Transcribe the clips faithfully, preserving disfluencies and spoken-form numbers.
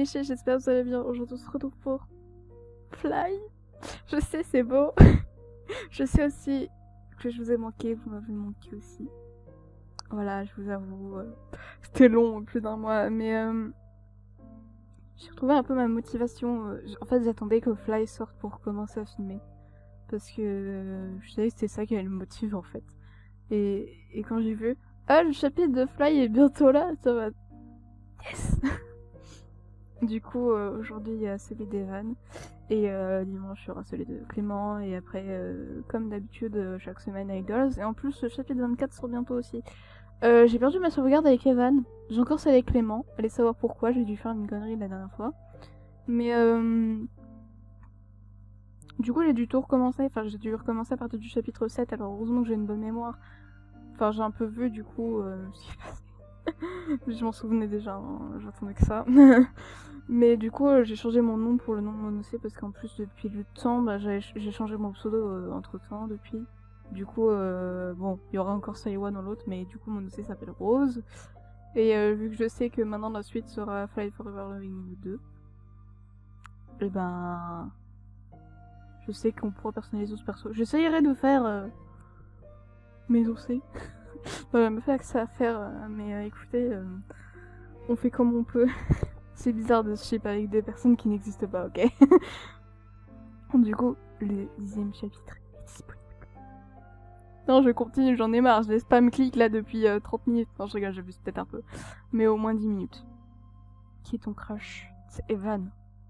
les chiens, j'espère que vous allez bien. Aujourd'hui, on se retrouve pour Fly. Je sais, c'est beau. Je sais aussi que je vous ai manqué, vous m'avez manqué aussi. Voilà, je vous avoue, euh, c'était long, plus d'un mois, mais euh, j'ai retrouvé un peu ma motivation. euh, En fait, j'attendais que Fly sorte pour commencer à filmer. Parce que euh, je savais que c'était ça qui allait me motiver, en fait. Et, et quand j'ai vu, ah, le chapitre de Fly est bientôt là, ça va... Yes. Du coup, euh, aujourd'hui, il y a celui d'Evan. Et euh, dimanche, il y aura celui de Clément. Et après, euh, comme d'habitude, euh, chaque semaine, Idols. Et en plus, le chapitre vingt-quatre sort bientôt aussi. Euh, j'ai perdu ma sauvegarde avec Evan. J'ai encore celle avec Clément. Allez savoir pourquoi, j'ai dû faire une connerie la dernière fois. Mais euh... du coup, j'ai dû tout recommencer. Enfin, j'ai dû recommencer à partir du chapitre sept. Alors, heureusement que j'ai une bonne mémoire. Enfin, j'ai un peu vu, du coup, euh, ce qui s'est passé. Je m'en souvenais déjà, hein, j'attendais que ça. Mais du coup, euh, j'ai changé mon nom pour le nom de Monocé parce qu'en plus, depuis le temps, bah, j'ai changé mon pseudo euh, entre temps depuis. Du coup, euh, bon, il y aura encore Saiwa dans l'autre, mais du coup, Monocé s'appelle Rose. Et euh, vu que je sais que maintenant la suite sera Fly Forever Loving deux, et ben. Je sais qu'on pourra personnaliser ce perso. J'essayerai de faire. Euh, mes O C. Voilà, me fait que ça à faire, euh, mais euh, écoutez, euh, on fait comme on peut. C'est bizarre de se ship avec des personnes qui n'existent pas, ok. Du coup, le dixième chapitre est disponible. Non, je continue, j'en ai marre, je spam clic là depuis euh, trente minutes. Non, je rigole, j'abuse peut-être un peu. Mais au moins dix minutes. Qui est ton crush? C'est Evan.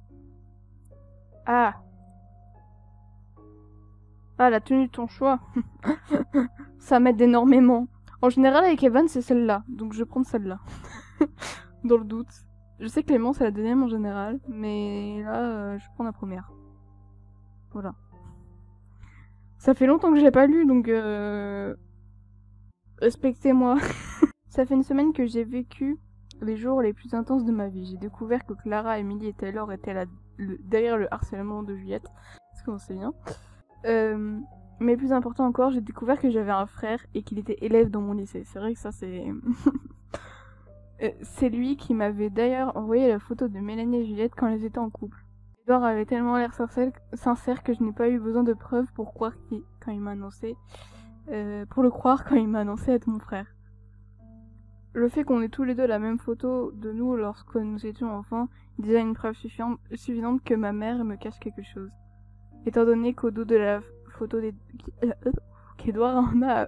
Ah Ah, la tenue de ton choix. Ça m'aide énormément. En général, avec Evan, c'est celle-là. Donc je vais prendre celle-là. Dans le doute. Je sais que Clément, c'est la deuxième en général. Mais là, euh, je prends la première. Voilà. Ça fait longtemps que je l'ai pas lu, donc... Euh... Respectez-moi. Ça fait une semaine que j'ai vécu les jours les plus intenses de ma vie. J'ai découvert que Clara, Emily et Taylor étaient là, le... derrière le harcèlement de Juliette. Parce qu'on sait bien. Euh... Mais plus important encore, j'ai découvert que j'avais un frère et qu'il était élève dans mon lycée. C'est vrai que ça, c'est... c'est lui qui m'avait d'ailleurs envoyé la photo de Mélanie et Juliette quand elles étaient en couple. Edouard avait tellement l'air sincère que je n'ai pas eu besoin de preuves pour croire qu'il... quand il m'a annoncé... Euh, pour le croire quand il m'a annoncé être mon frère. Le fait qu'on ait tous les deux la même photo de nous lorsque nous étions enfants est déjà une preuve suffisante que ma mère me cache quelque chose. Étant donné qu'au dos de la photo des... qu'Edouard en a...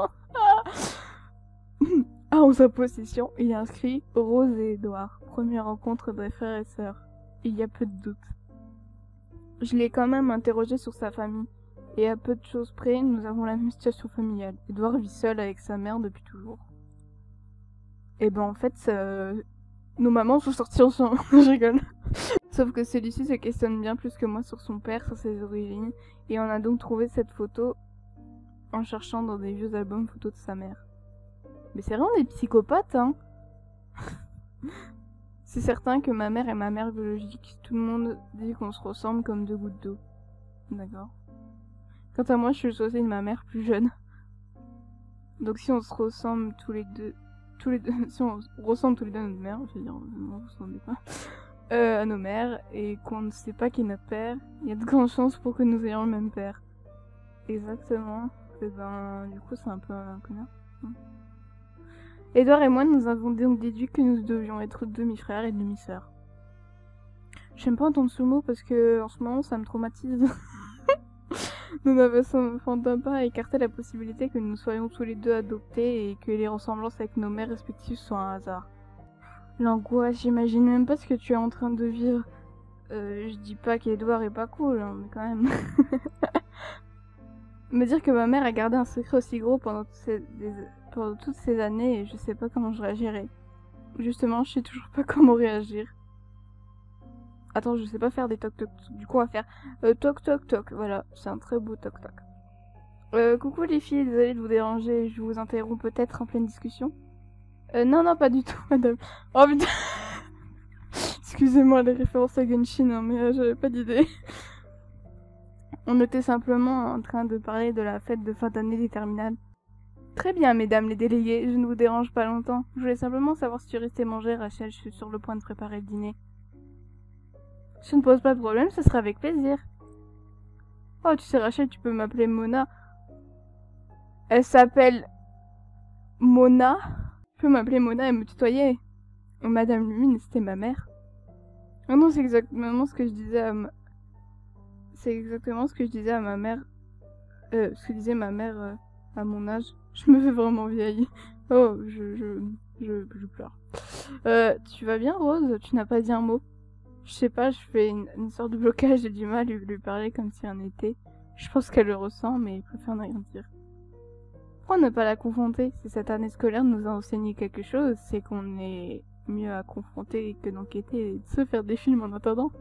a en sa possession, il est inscrit Rose et Edouard, première rencontre des frères et sœurs. Il y a peu de doute. Je l'ai quand même interrogé sur sa famille, et à peu de choses près, nous avons la même situation familiale. Edouard vit seul avec sa mère depuis toujours. Et ben en fait, euh, nos mamans sont sorties ensemble. Je rigole. Sauf que celui-ci se questionne bien plus que moi sur son père, sur ses origines, et on a donc trouvé cette photo en cherchant dans des vieux albums photos de sa mère. Mais c'est vraiment des psychopathes, hein. C'est certain que ma mère est ma mère biologique. Tout le monde dit qu'on se ressemble comme deux gouttes d'eau. D'accord. Quant à moi, je suis aussi de ma mère plus jeune. Donc si on se ressemble tous les deux... Tous les deux... Si on ressemble tous les deux à notre mère, je veux dire, non, vous ne ressemblez pas... Euh, à nos mères, et qu'on ne sait pas qui est notre père, il y a de grandes chances pour que nous ayons le même père. Exactement. Et ben, du coup, c'est un peu un connard. Edouard et moi, nous avons donc déduit que nous devions être demi-frères et demi-sœurs. J'aime pas entendre ce mot parce que, en ce moment, ça me traumatise. Nous n'avons pas écarté la possibilité que nous soyons tous les deux adoptés et que les ressemblances avec nos mères respectives soient un hasard. L'angoisse, j'imagine même pas ce que tu es en train de vivre. Euh, je dis pas qu'Edouard est pas cool, hein, mais quand même. Me dire que ma mère a gardé un secret aussi gros pendant toutes ces, des, pendant toutes ces années, et je sais pas comment je réagirais. Justement, je sais toujours pas comment réagir. Attends, je sais pas faire des toc toc, du coup on va faire euh, toc toc toc, voilà, c'est un très beau toc toc. Euh, coucou les filles, désolée de vous déranger, je vous interromps peut-être en pleine discussion. Euh, non, non, pas du tout, madame. Oh putain. Excusez-moi les références à Genshin, hein, mais euh, j'avais pas d'idée. On était simplement en train de parler de la fête de fin d'année des terminales. Très bien, mesdames les délégués, je ne vous dérange pas longtemps. Je voulais simplement savoir si tu restais manger, Rachel, je suis sur le point de préparer le dîner. Si ça ne pose pas de problème, ce sera avec plaisir. Oh, tu sais, Rachel, tu peux m'appeler Mona. Elle s'appelle Mona. Tu peux m'appeler Mona et me tutoyer. Madame Lumine, c'était ma mère. Oh non, c'est exactement ce que je disais à ma... C'est exactement ce que je disais à ma mère. Euh, ce que disait ma mère euh, à mon âge. Je me fais vraiment vieille. Oh, je... je... je, je pleure. Euh, tu vas bien, Rose? Tu n'as pas dit un mot? Je sais pas, je fais une, une sorte de blocage, j'ai du mal à lui, lui parler comme si en était. Je pense qu'elle le ressent, mais il préfère ne rien dire. Pourquoi ne pas la confronter? Si cette année scolaire nous a enseigné quelque chose, c'est qu'on est mieux à confronter que d'enquêter et de se faire des films en attendant.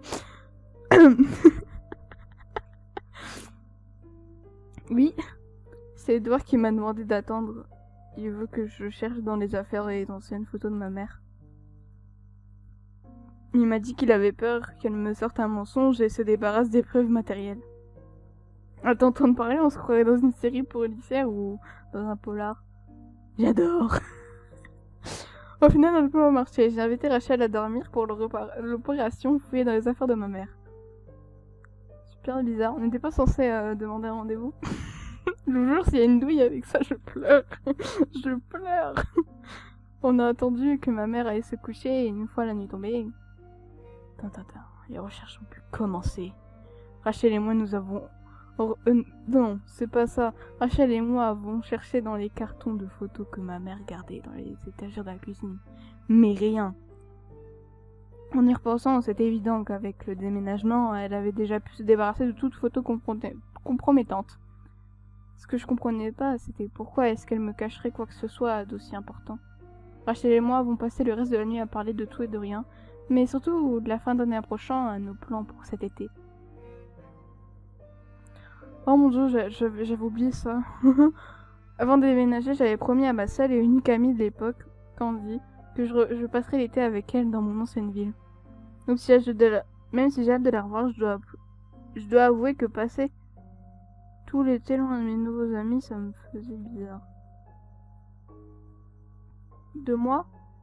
Oui, c'est Edouard qui m'a demandé d'attendre. Il veut que je cherche dans les affaires et les anciennes photos de ma mère. Il m'a dit qu'il avait peur qu'elle me sorte un mensonge et se débarrasse des preuves matérielles. À t'entendre parler, on se croirait dans une série policière ou dans un polar. J'adore. Au final, on ne peut pas marcher. J'ai invité Rachel à dormir pour l'opération fouiller dans les affaires de ma mère. Super bizarre. On n'était pas censé euh, demander un rendez-vous. Je vous jure, s'il y a une douille avec ça, je pleure. Je pleure. On a attendu que ma mère aille se coucher et une fois la nuit tombée... Attends, attends, les recherches ont pu commencer. Rachel et moi, nous avons... Oh, euh, non, c'est pas ça. Rachel et moi avons cherché dans les cartons de photos que ma mère gardait dans les étagères de la cuisine. Mais rien. En y repensant, c'est évident qu'avec le déménagement, elle avait déjà pu se débarrasser de toute photo compromettante. Ce que je comprenais pas, c'était pourquoi est-ce qu'elle me cacherait quoi que ce soit d'aussi important. Rachel et moi avons passé le reste de la nuit à parler de tout et de rien, mais surtout de la fin d'année approchant à nos plans pour cet été. Oh mon dieu, j'avais oublié ça. Avant de déménager, j'avais promis à ma seule et unique amie de l'époque, Candy, que je, re, je passerais l'été avec elle dans mon ancienne ville. Donc si de la, même si j'ai hâte de la revoir, je dois, je dois avouer que passer tout l'été loin de mes nouveaux amis, ça me faisait bizarre. De moi,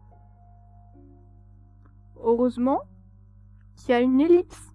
heureusement qu'il y a une ellipse.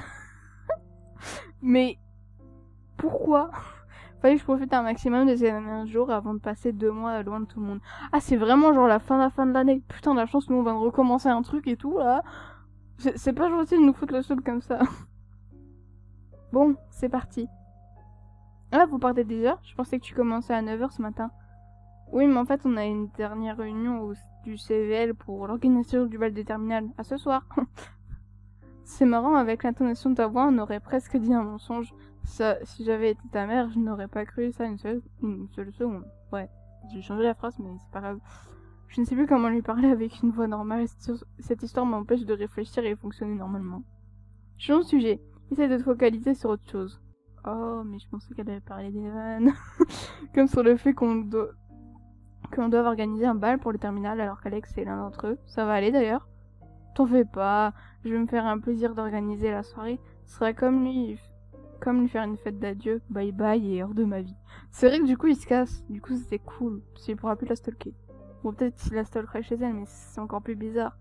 Mais pourquoi? Fallait que je profite un maximum de ces derniers jours avant de passer deux mois loin de tout le monde. Ah, c'est vraiment genre la fin de la fin de l'année. Putain, de la chance, nous on vient de recommencer un truc et tout là. C'est pas gentil de nous foutre le sol comme ça. Bon, c'est parti. Ah, vous partez déjà? Je pensais que tu commençais à neuf heures ce matin. Oui, mais en fait, on a une dernière réunion au, du C V L pour l'organisation du bal des terminales. À ce soir. C'est marrant, avec l'intonation de ta voix, on aurait presque dit un mensonge. Ça, si j'avais été ta mère, je n'aurais pas cru ça une seule, une seule seconde. Ouais, j'ai changé la phrase, mais c'est pas grave. Je ne sais plus comment lui parler avec une voix normale. Cette histoire m'empêche de réfléchir et fonctionner normalement. Change de sujet. Essaye de te focaliser sur autre chose. Oh, mais je pensais qu'elle allait parler des vannes. Comme sur le fait qu'on doit... qu'on doit organiser un bal pour le terminal alors qu'Alex est l'un d'entre eux. Ça va aller d'ailleurs. T'en fais pas. Je vais me faire un plaisir d'organiser la soirée. Ce sera comme lui... Comme lui faire une fête d'adieu, bye bye et hors de ma vie. C'est vrai que du coup il se casse, du coup c'était cool, parce qu'il pourra plus la stalker. Bon, peut-être qu'il la stalkerait chez elle, mais c'est encore plus bizarre.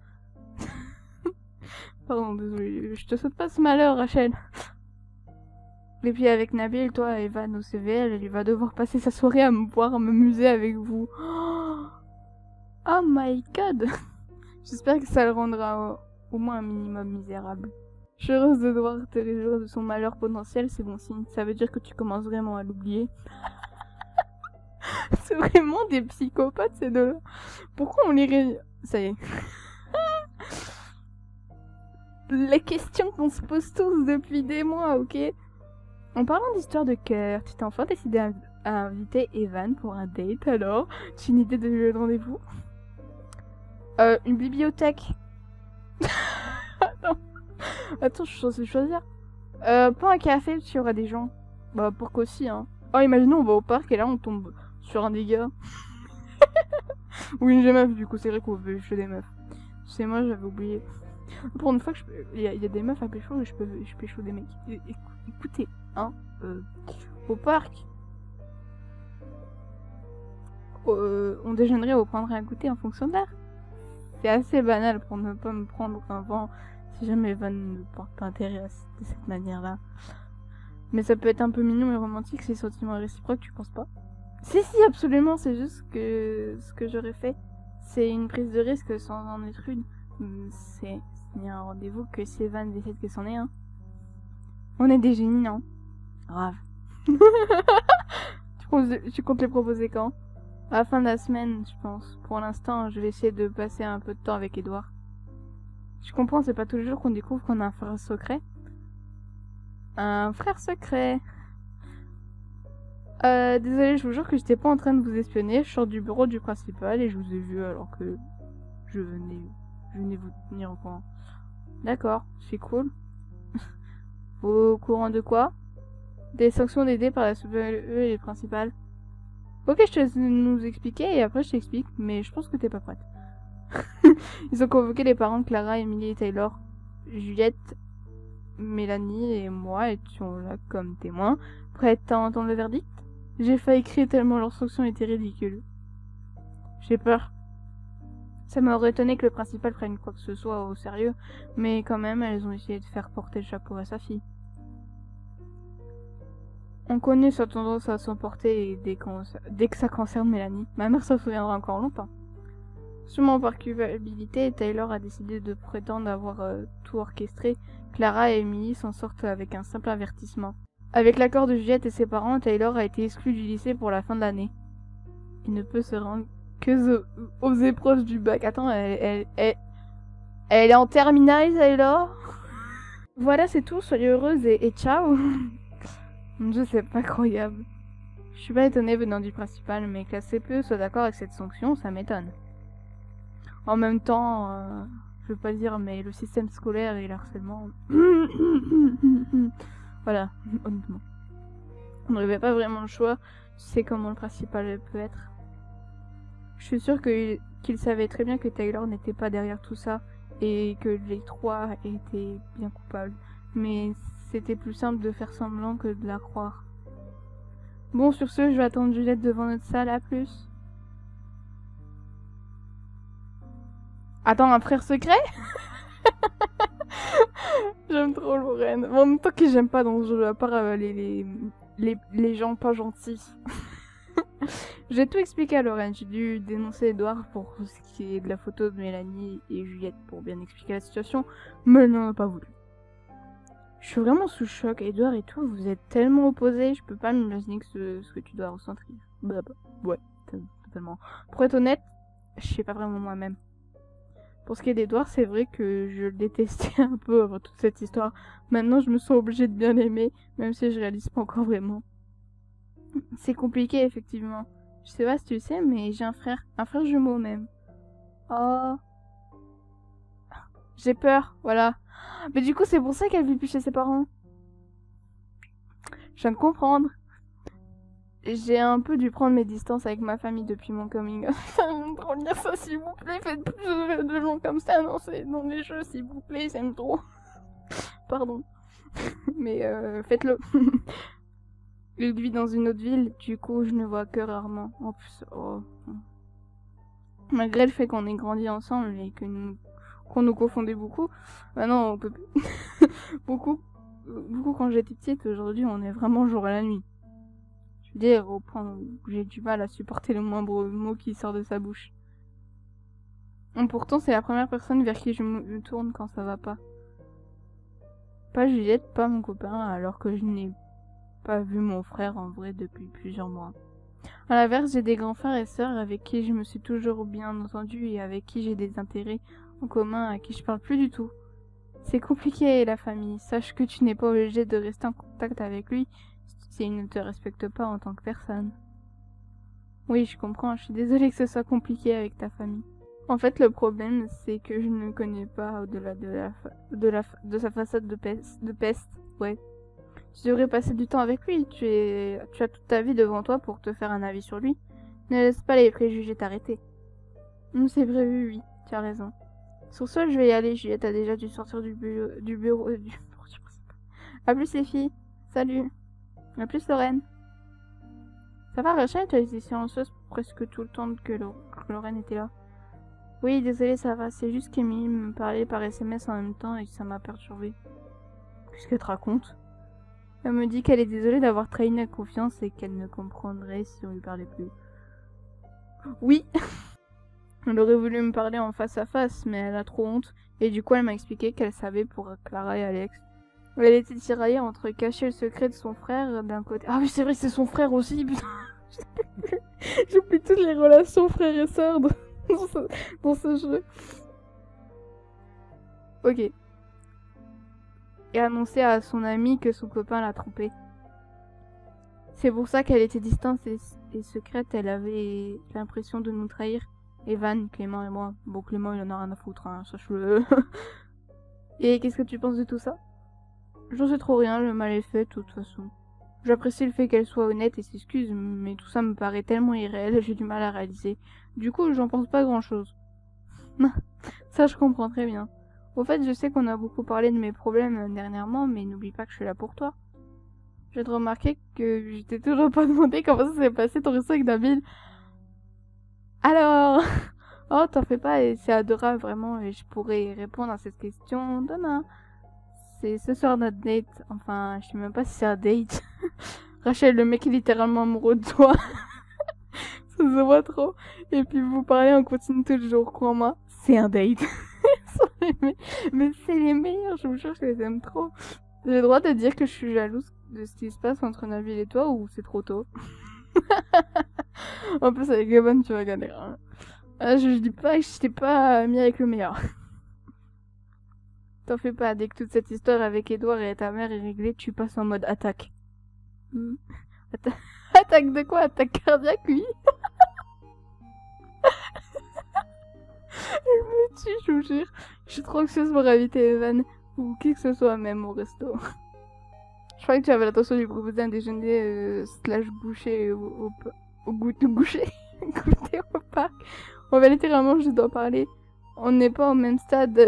Pardon, désolé, je te souhaite pas ce malheur, Rachel. Et puis avec Nabil, toi, Evan au C V L, elle va devoir passer sa soirée à me voir, à m'amuser avec vous. Oh my god. J'espère que ça le rendra au, au moins un minimum misérable. Je suis heureuse de devoir te réjouir de son malheur potentiel, c'est bon signe. Ça veut dire que tu commences vraiment à l'oublier. C'est vraiment des psychopathes ces deux-là. Pourquoi on les ré... Ça y est. Les questions qu'on se pose tous depuis des mois, ok? En parlant d'histoire de cœur, tu t'es enfin décidé à, à inviter Evan pour un date alors? Tu as une idée de lieu de rendez-vous? Euh, une bibliothèque. Attends. Attends, je suis censée choisir. Euh, pas un café, parce qu'il y aura des gens. Bah, pourquoi aussi, hein. Oh, imaginons, on va au parc et là, on tombe sur un des gars. Ou une meuf, du coup, c'est vrai qu'on veut chez des meufs. C'est moi, j'avais oublié. Pour une fois que je peux... Il y, a, il y a des meufs à pécho et je peux, je pécho des mecs. É écoutez, hein, euh, au parc, euh, on déjeunerait ou prendrait un goûter en fonction de l'heure. C'est assez banal pour ne pas me prendre un vent. Si Si jamais Van ne porte pas intérêt à, de cette manière-là. Mais ça peut être un peu mignon et romantique si les sentiments réciproques, tu penses pas? Si, si, absolument, c'est juste que ce que j'aurais fait, c'est une prise de risque sans en être une. C'est ni un rendez-vous que si Van décide que c'en est un. On est des génies, non? Grave. tu, comptes, tu comptes les proposer quand? À la fin de la semaine, je pense. Pour l'instant, je vais essayer de passer un peu de temps avec Edouard. Je comprends, c'est pas tous les jours qu'on découvre qu'on a un frère secret. Un frère secret. Euh, désolé, je vous jure que j'étais pas en train de vous espionner. Je sors du bureau du principal et je vous ai vu alors que je venais, je venais vous tenir au courant. D'accord, c'est cool. Au courant de quoi? Des sanctions dédiées par la S W E et les principales. Ok, je te laisse nous expliquer et après je t'explique, mais je pense que t'es pas prête. Ils ont convoqué les parents de Clara, Emily et Taylor. Juliette, Mélanie et moi étions là comme témoins, prêtes à entendre le verdict. J'ai failli crier tellement l'instruction était ridicule. J'ai peur. Ça m'aurait étonné que le principal prenne quoi que ce soit au sérieux, mais quand même, elles ont essayé de faire porter le chapeau à sa fille. On connaît sa tendance à s'emporter dès, dès que ça concerne Mélanie. Ma mère s'en souviendra encore longtemps. Sûrement par culpabilité, Taylor a décidé de prétendre avoir euh, tout orchestré. Clara et Emily s'en sortent avec un simple avertissement. Avec l'accord de Juliette et ses parents, Taylor a été exclu du lycée pour la fin de l'année. Il ne peut se rendre que aux épreuves du bac. Attends, elle, elle, elle, elle est en terminale, Taylor. Voilà, c'est tout. Soyez heureuse et, et ciao. Mon Dieu, c'est pas croyable. Je suis pas étonnée venant du principal, mais que la C P E soit d'accord avec cette sanction, ça m'étonne. En même temps, euh, je veux pas dire, mais le système scolaire et l'harcèlement... voilà, honnêtement. On n'avait pas vraiment le choix. Tu sais comment le principal peut être. Je suis sûre qu'il qu'il savait très bien que Taylor n'était pas derrière tout ça et que les trois étaient bien coupables. Mais c'était plus simple de faire semblant que de la croire. Bon, sur ce, je vais attendre Juliette devant notre salle. À plus. Attends, un frère secret? J'aime trop Lorraine. En même temps que j'aime pas dans ce jeu, à part euh, les, les, les, les gens pas gentils. J'ai tout expliqué à Lorraine. J'ai dû dénoncer Edouard pour ce qui est de la photo de Mélanie et Juliette pour bien expliquer la situation, mais elle n'en a pas voulu. Je suis vraiment sous choc. Edouard et toi, vous êtes tellement opposés, je peux pas m'imaginer que ce, ce que tu dois ressentir. Bah, bah, ouais, totalement. Pour être honnête, je sais pas vraiment moi-même. Pour ce qui est d'Edouard, c'est vrai que je le détestais un peu avant toute cette histoire. Maintenant, je me sens obligée de bien l'aimer, même si je réalise pas encore vraiment. C'est compliqué, effectivement. Je sais pas si tu le sais, mais j'ai un frère. Un frère jumeau, même. Oh. J'ai peur, voilà. Mais du coup, c'est pour ça qu'elle vit plus chez ses parents. Je viens de comprendre. J'ai un peu dû prendre mes distances avec ma famille depuis mon coming out. J'aime trop lire ça, s'il vous plaît. Faites plus de gens comme ça dans, ces, dans les jeux, s'il vous plaît. J'aime trop. Pardon. Mais euh, faites-le. Il vit dans une autre ville, du coup, je ne vois que rarement. En plus, oh. Malgré le fait qu'on ait grandi ensemble et que nous, qu'on nous confondait beaucoup, maintenant on peut plus. beaucoup, beaucoup quand j'étais petite, aujourd'hui on est vraiment jour et la nuit. Je veux dire, au point où j'ai du mal à supporter le moindre mot qui sort de sa bouche. Et pourtant, c'est la première personne vers qui je me tourne quand ça va pas. Pas Juliette, pas mon copain, alors que je n'ai pas vu mon frère en vrai depuis plusieurs mois. À l'inverse, j'ai des grands frères et sœurs avec qui je me suis toujours bien entendue et avec qui j'ai des intérêts en commun à qui je parle plus du tout. C'est compliqué, la famille. Sache que tu n'es pas obligé de rester en contact avec lui s'il ne te respecte pas en tant que personne. Oui, je comprends. Je suis désolée que ce soit compliqué avec ta famille. En fait, le problème, c'est que je ne connais pas au-delà de la, de la de sa façade de peste. De peste. Ouais. Tu devrais passer du temps avec lui. Tu es, tu as toute ta vie devant toi pour te faire un avis sur lui. Ne laisse pas les préjugés t'arrêter. C'est prévu, oui. Tu as raison. Sur ce, je vais y aller. Juliette a déjà dû sortir du bureau, du bureau, euh, du bureau du principal. A plus les filles. Salut. A plus Lorraine. Ça va, Rachel? Tu as été silencieuse presque tout le temps que Lorraine était là. Oui, désolé, ça va, c'est juste qu'Emily me parlait par S M S en même temps et ça m'a perturbée. Qu'est-ce qu'elle te raconte? Elle me dit qu'elle est désolée d'avoir trahi la confiance et qu'elle ne comprendrait si on lui parlait plus. Oui. Elle aurait voulu me parler en face à face, mais elle a trop honte. Et du coup, elle m'a expliqué qu'elle savait pour Clara et Alex. Elle était tiraillée entre cacher le secret de son frère d'un côté... Ah oui, c'est vrai, c'est son frère aussi, putain. J'oublie toutes les relations frères et sœurs dans ce, dans ce jeu. Ok. Et annoncer à son ami que son copain l'a trompée. C'est pour ça qu'elle était distante et, et secrète, elle avait l'impression de nous trahir. Evan, Clément et moi. Bon, Clément, il en a rien à foutre, hein, sache-le. Et qu'est-ce que tu penses de tout ça? J'en sais trop rien, le mal est fait, de toute façon. J'apprécie le fait qu'elle soit honnête et s'excuse, mais tout ça me paraît tellement irréel, j'ai du mal à réaliser. Du coup, j'en pense pas grand-chose. Ça, je comprends très bien. Au fait, je sais qu'on a beaucoup parlé de mes problèmes dernièrement, mais n'oublie pas que je suis là pour toi. Je viens de remarquer que je t'ai toujours pas demandé comment ça s'est passé ton resto avec Nabil. Alors... Oh, t'en fais pas, et c'est adorable, vraiment, et je pourrais répondre à cette question demain. C'est ce soir notre date. Enfin, je sais même pas si c'est un date. Rachel, le mec est littéralement amoureux de toi. Ça se voit trop. Et puis vous parlez, on continue tout le jour, crois-moi. C'est un date. Mais c'est les meilleurs, je vous jure, je les aime trop. J'ai le droit de dire que je suis jalouse de ce qui se passe entre Nabil et toi, ou c'est trop tôt? En plus, avec Evan, tu vas galérer. Hein. Ah, je, je dis pas que je t'ai pas mis avec le meilleur. T'en fais pas, dès que toute cette histoire avec Edouard et ta mère est réglée, tu passes en mode attaque. Hmm. Atta attaque de quoi? Attaque cardiaque, oui. Elle me tue, je vous jure. Je suis trop anxieuse pour inviter Evan, ou qui que ce soit même au resto. Je crois que tu avais l'intention de lui proposer un déjeuner euh, slash boucher au, au, au goût de boucher. Goûter au parc. On va littéralement, je dois parler. On n'est pas au même stade.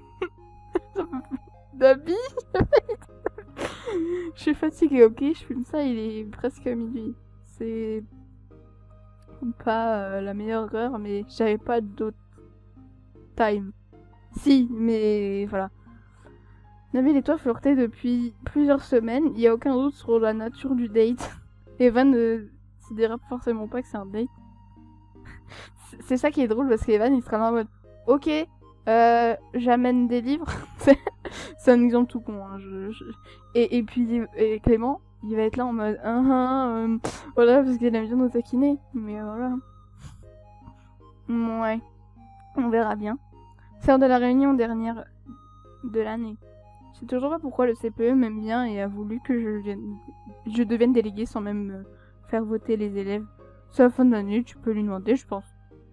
D'habits. Je suis fatiguée, ok? Je filme ça, il est presque à minuit. C'est pas euh, la meilleure heure, mais j'avais pas d'autre time. Si, mais voilà. Nabil et toi flirtez depuis plusieurs semaines, il y a aucun doute sur la nature du date. Evan ne se dira forcément pas que c'est un date. C'est ça qui est drôle parce qu'Evan il sera là en mode ok, euh, j'amène des livres. C'est un exemple tout con. Hein, je, je... Et, et puis et Clément, il va être là en mode ah, ah, euh, voilà parce qu'il aime bien nous taquiner. Mais voilà. Ouais, on verra bien. C'est lors de la réunion dernière de l'année. Je sais toujours pas pourquoi le C P E m'aime bien et a voulu que je, vienne... je devienne déléguée sans même euh, faire voter les élèves. C'est la fin de l'année, tu peux lui demander, je pense.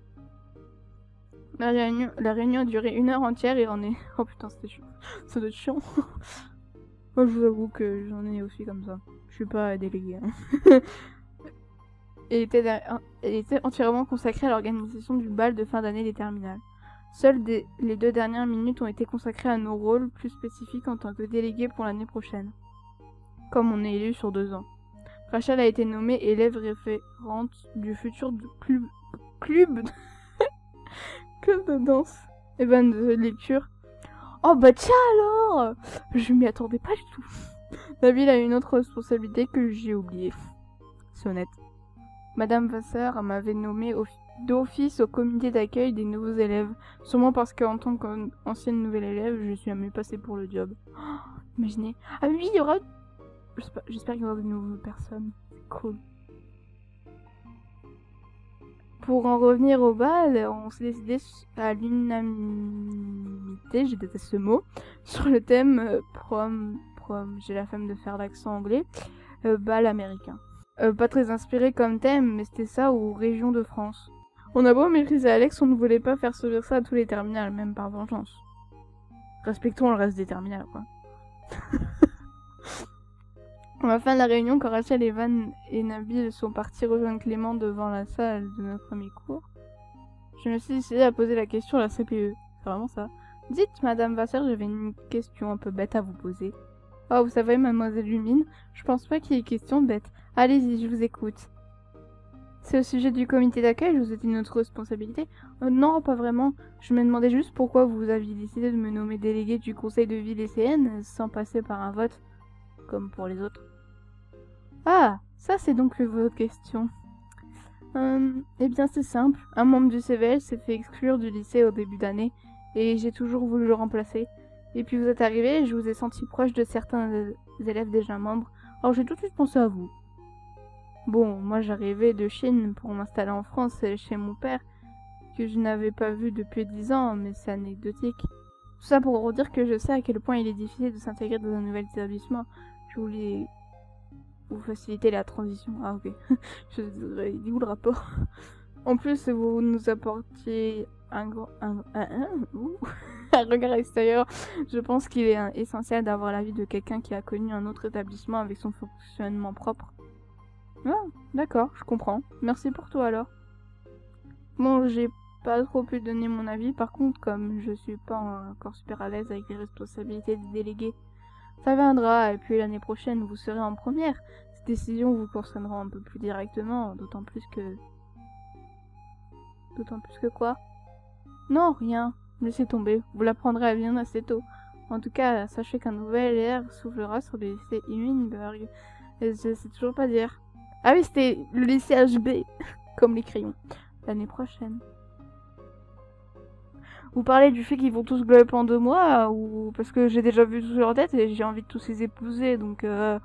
La réunion, la réunion a duré une heure entière et on est... Oh putain, c'était chiant. Ça doit être chiant. Moi, je vous avoue que j'en ai aussi comme ça. Je suis pas déléguée. Hein. Elle était, derrière... Elle était entièrement consacrée à l'organisation du bal de fin d'année des terminales. Seules des... les deux dernières minutes ont été consacrées à nos rôles plus spécifiques en tant que délégués pour l'année prochaine. Comme on est élu sur deux ans. Rachel a été nommée élève référente du futur club... club... club de danse. Et ben de lecture. Oh bah tiens alors! Je m'y attendais pas du tout. Nabil a une autre responsabilité que j'ai oubliée. C'est honnête. Madame Vasseur m'avait nommée d'office au comité d'accueil des nouveaux élèves. Sûrement parce qu'en tant qu'ancienne nouvelle élève, je suis à mieux passée pour le job. Oh, imaginez. Ah oui, il y aura... J'espère qu'il y aura de nouvelles personnes. C'est cool. Pour en revenir au bal, on s'est décidé à l'unanimité, je déteste ce mot, sur le thème euh, prom, prom, j'ai la flemme de faire l'accent anglais, euh, bal américain. Euh, pas très inspiré comme thème, mais c'était ça ou région de France. On a beau maîtriser Alex, on ne voulait pas faire subir ça à tous les terminales, même par vengeance. Respectons le reste des terminales, quoi. À la fin de la réunion, quand Rachel, Evan et Nabil sont partis rejoindre Clément devant la salle de notre premier cours, je me suis décidée à poser la question à la C P E. C'est vraiment ça. Dites, Madame Vasseur, j'avais une question un peu bête à vous poser. Oh, vous savez, Mademoiselle Lumine, je pense pas qu'il y ait question bête. Allez-y, je vous écoute. C'est au sujet du comité d'accueil, je vous ai dit notre responsabilité. Euh, non, pas vraiment. Je me demandais juste pourquoi vous aviez décidé de me nommer délégué du conseil de ville lycéenne sans passer par un vote, comme pour les autres. Ah, ça c'est donc votre question. Euh, eh bien c'est simple, un membre du C V L s'est fait exclure du lycée au début d'année, et j'ai toujours voulu le remplacer. Et puis vous êtes arrivé et je vous ai senti proche de certains euh, élèves déjà membres, alors j'ai tout de suite pensé à vous. Bon, moi j'arrivais de Chine pour m'installer en France chez mon père, que je n'avais pas vu depuis dix ans, mais c'est anecdotique. Tout ça pour vous dire que je sais à quel point il est difficile de s'intégrer dans un nouvel établissement. Je voulais vous faciliter la transition. Ah ok, je dirais, il dit où le rapport? En plus, vous nous apportiez un grand... un, un, un, ouh, un regard extérieur. Je pense qu'il est euh, essentiel d'avoir l'avis de quelqu'un qui a connu un autre établissement avec son fonctionnement propre. Ah, d'accord, je comprends. Merci pour tout alors. Bon, j'ai pas trop pu donner mon avis, par contre, comme je suis pas encore super à l'aise avec les responsabilités des délégués, ça viendra, et puis l'année prochaine, vous serez en première. Ces décisions vous concerneront un peu plus directement, d'autant plus que... D'autant plus que quoi? Non, rien. Laissez tomber, vous l'apprendrez bien assez tôt. En tout cas, sachez qu'un nouvel air soufflera sur le lycée Himenberg. Et je sais toujours pas dire. Ah oui, c'était le lycée H B, comme les crayons. L'année prochaine. Vous parlez du fait qu'ils vont tous glow up en deux mois, ou parce que j'ai déjà vu tous leur tête et j'ai envie de tous les épouser, donc euh...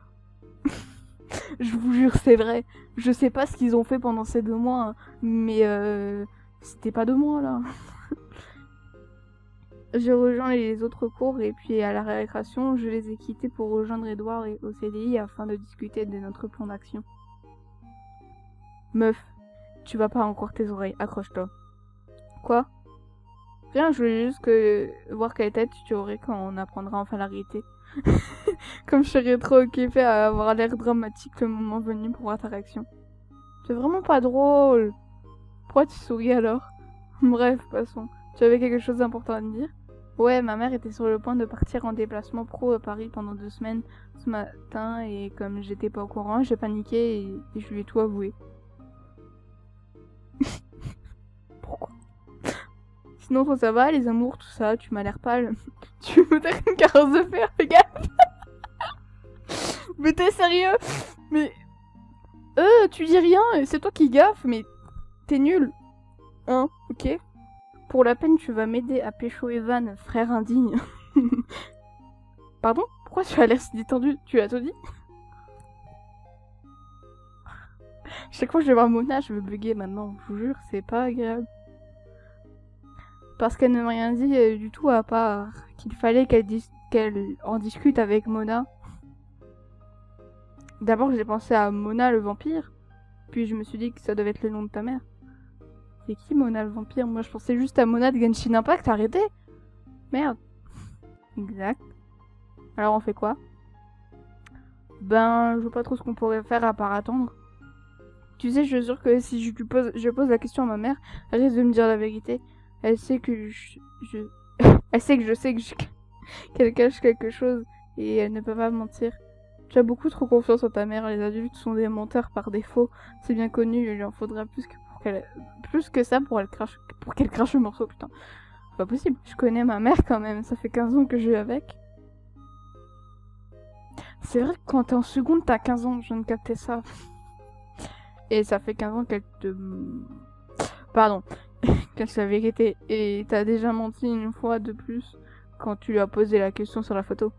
je vous jure, c'est vrai. Je sais pas ce qu'ils ont fait pendant ces deux mois, hein, mais euh... c'était pas deux mois là. J'ai rejoint les autres cours et puis à la récréation, je les ai quittés pour rejoindre Edouard et au C D I afin de discuter de notre plan d'action. Meuf, tu vas pas encore tes oreilles, accroche-toi. Quoi? Rien, je voulais juste que voir quelle tête tu aurais quand on apprendra enfin la réalité. Comme je serais trop occupée à avoir l'air dramatique le moment venu pour voir ta réaction. C'est vraiment pas drôle. Pourquoi tu souris alors? Bref, passons. Tu avais quelque chose d'important à me dire? Ouais, ma mère était sur le point de partir en déplacement pro à Paris pendant deux semaines ce matin et comme j'étais pas au courant, j'ai paniqué et, et je lui ai tout avoué. Pourquoi? Sinon, toi, ça va, les amours, tout ça, tu m'as l'air pâle. Tu veux me faire une carrosse de fer, fais gaffe. Mais t'es sérieux? Mais... Euh, tu dis rien, c'est toi qui gaffe, mais... T'es nul. Hein, ok? Pour la peine, tu vas m'aider à pécho Evan, frère indigne. Pardon? Pourquoi tu as l'air si détendu? Tu as tout dit? Chaque fois que je vais voir Mona, je veux bugger maintenant. Je vous jure, c'est pas agréable. Parce qu'elle ne m'a rien dit euh, du tout à part qu'il fallait qu'elle dis qu'elle en discute avec Mona. D'abord, j'ai pensé à Mona le vampire. Puis je me suis dit que ça devait être le nom de ta mère. C'est qui Mona le vampire? Moi je pensais juste à Mona de Genshin Impact, arrêtez! Merde. Exact. Alors on fait quoi? Ben, je vois pas trop ce qu'on pourrait faire à part attendre. Tu sais, je suis sûre que si je lui pose, je pose la question à ma mère, elle risque de me dire la vérité. Elle sait que je... je... elle sait que je sais que je... qu'elle cache quelque chose et elle ne peut pas mentir. Tu as beaucoup trop confiance en ta mère, les adultes sont des menteurs par défaut. C'est bien connu, il lui en faudra plus que pour qu'elle... plus que ça pour, elle crache... pour qu'elle crache le morceau, putain. C'est pas possible, je connais ma mère quand même, ça fait quinze ans que je vis avec. C'est vrai que quand t'es en seconde, t'as quinze ans, je viens de capter ça. Et ça fait quinze ans qu'elle te... Pardon, qu'elle sait la vérité. Et t'as déjà menti une fois de plus quand tu lui as posé la question sur la photo.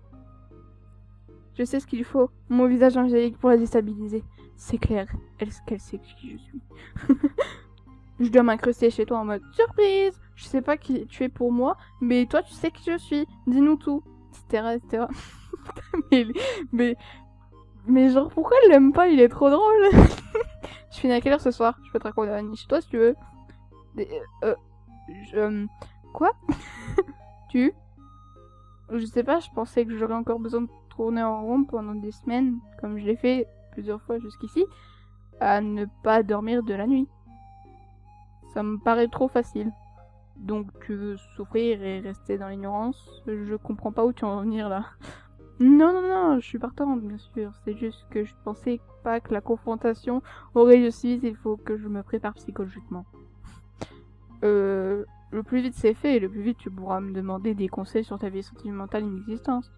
Je sais ce qu'il faut, mon visage angélique pour la déstabiliser. C'est clair, elle qu'elle sait qui je suis. Je dois m'incruster chez toi en mode surprise. Je sais pas qui tu es pour moi, mais toi tu sais qui je suis. Dis-nous tout, et cetera, et cetera. mais, mais, mais genre pourquoi elle l'aime pas? Il est trop drôle. Tu finis à quelle heure ce soir? Je peux te raconter la nuit chez toi si tu veux. Des, euh, je, euh, quoi? Tu? Je sais pas, je pensais que j'aurais encore besoin de tourner en rond pendant des semaines, comme je l'ai fait plusieurs fois jusqu'ici, à ne pas dormir de la nuit. Ça me paraît trop facile. Donc tu veux souffrir et rester dans l'ignorance? Je comprends pas où tu en veux venir là. Non, non, non, je suis partante, bien sûr. C'est juste que je pensais pas que la confrontation aurait lieu si vite, il faut que je me prépare psychologiquement. Euh, le plus vite c'est fait, et le plus vite tu pourras me demander des conseils sur ta vie sentimentale inexistante.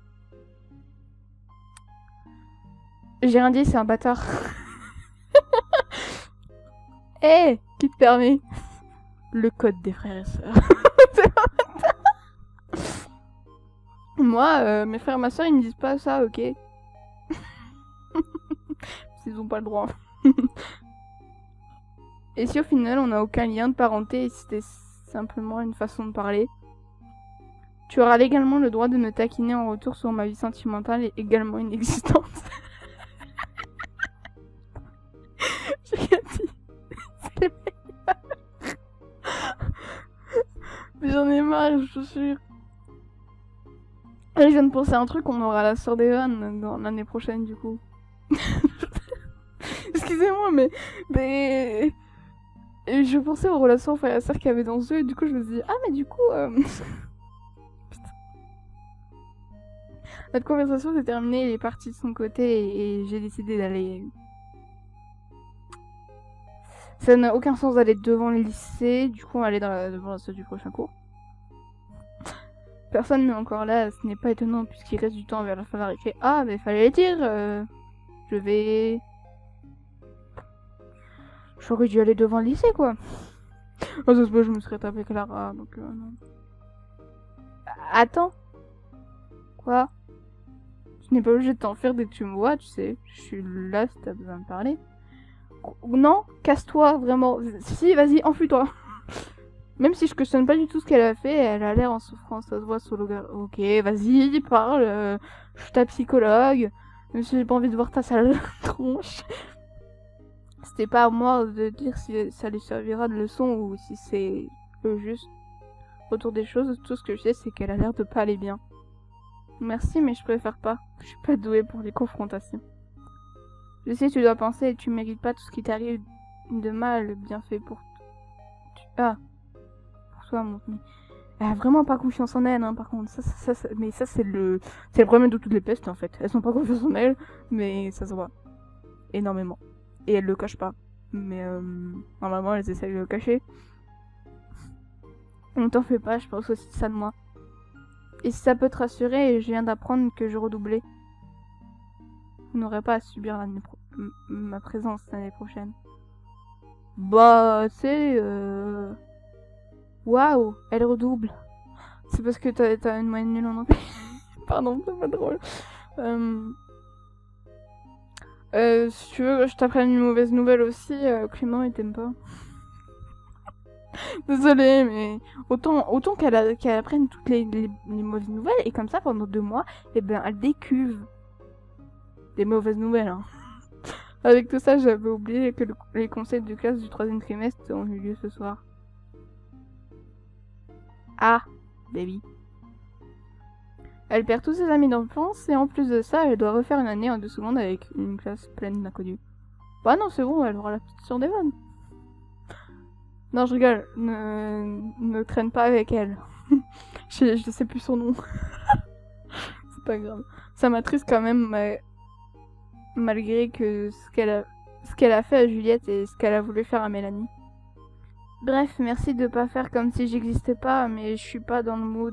J'ai rien dit, c'est un bâtard. Eh, hey, qui te permet? Le code des frères et sœurs. Moi, euh, mes frères et ma soeur, ils me disent pas ça, ok? Ils ont pas le droit. Et si au final on n'a aucun lien de parenté et c'était simplement une façon de parler, tu auras légalement le droit de me taquiner en retour sur ma vie sentimentale et également inexistante. J'ai rien dit. C'est le meilleur. Mais j'en ai marre, je te jure. Je viens de penser à un truc, on aura la sœur d'Evan dans l'année prochaine du coup. Excusez-moi, mais... mais... Et je pensais aux relations frères et sœurs qu'il y avait dans eux, et du coup je me suis dit, ah mais du coup... Euh... Putain. Notre conversation s'est terminée, il est parti de son côté, et, et j'ai décidé d'aller... Ça n'a aucun sens d'aller devant le lycée, du coup on va aller dans la... devant la salle du prochain cours. Personne n'est encore là, ce n'est pas étonnant puisqu'il reste du temps vers la fin de la récré. Ah mais fallait le dire, euh... je vais... J'aurais dû aller devant le lycée, quoi. Oh, ça se peut, je me serais tapé Clara, donc euh, non. Attends. Quoi? Tu n'es pas obligé de t'en faire dès que tu me vois, tu sais. Je suis là si t'as besoin de parler. Non, casse-toi, vraiment. Si, vas-y, enfuis-toi. Même si je questionne pas du tout ce qu'elle a fait, elle a l'air en souffrance, ça se voit sur le gars. Ok, vas-y, parle. Euh, je suis ta psychologue. Même si j'ai pas envie de voir ta sale tronche. C'était pas à moi de dire si ça lui servira de leçon ou si c'est le juste retour des choses. Tout ce que je sais, c'est qu'elle a l'air de pas aller bien. Merci, mais je préfère pas. Je suis pas douée pour les confrontations. Je sais, tu dois penser et tu mérites pas tout ce qui t'arrive de mal, bien fait pour... Tu... Ah, pour toi, mon... Mais... Elle a vraiment pas confiance en elle, hein, par contre. Ça, ça, ça, mais ça, c'est le... C'est le problème de toutes les pestes, en fait. Elles sont pas confiance en elles, mais ça se voit. Énormément. Et elles le cachent pas. Mais euh, normalement, elles essayent de le cacher. Ne t'en fais pas, je pense aussi ça de moi. Et si ça peut te rassurer, je viens d'apprendre que je redoublais. Vous n'aurez pas à subir l'année pro ma présence l'année prochaine. Bah, tu sais... Euh... Waouh, elle redouble. C'est parce que t'as une moyenne nulle en anglais. Pardon, c'est pas drôle. Euh... Euh, si tu veux, je t'apprenne une mauvaise nouvelle aussi. Euh, Clément, il t'aime pas. Désolée, mais autant, autant qu'elle qu'elle apprenne toutes les, les, les mauvaises nouvelles, et comme ça, pendant deux mois, et eh ben, elle décuve des mauvaises nouvelles. Hein. Avec tout ça, j'avais oublié que le, les conseils de classe du troisième trimestre ont eu lieu ce soir. Ah, baby. Elle perd tous ses amis d'enfance, et en plus de ça, elle doit refaire une année en deux secondes avec une classe pleine d'inconnus. Bah non, c'est bon, elle aura la petite sœur d'Evan. Non, je rigole, ne, ne traîne pas avec elle. je, je sais plus son nom. C'est pas grave. Ça m'attriste quand même, mais... malgré que ce qu'elle a... ce qu'elle a fait à Juliette et ce qu'elle a voulu faire à Mélanie. Bref, merci de pas faire comme si j'existais pas, mais je suis pas dans le mood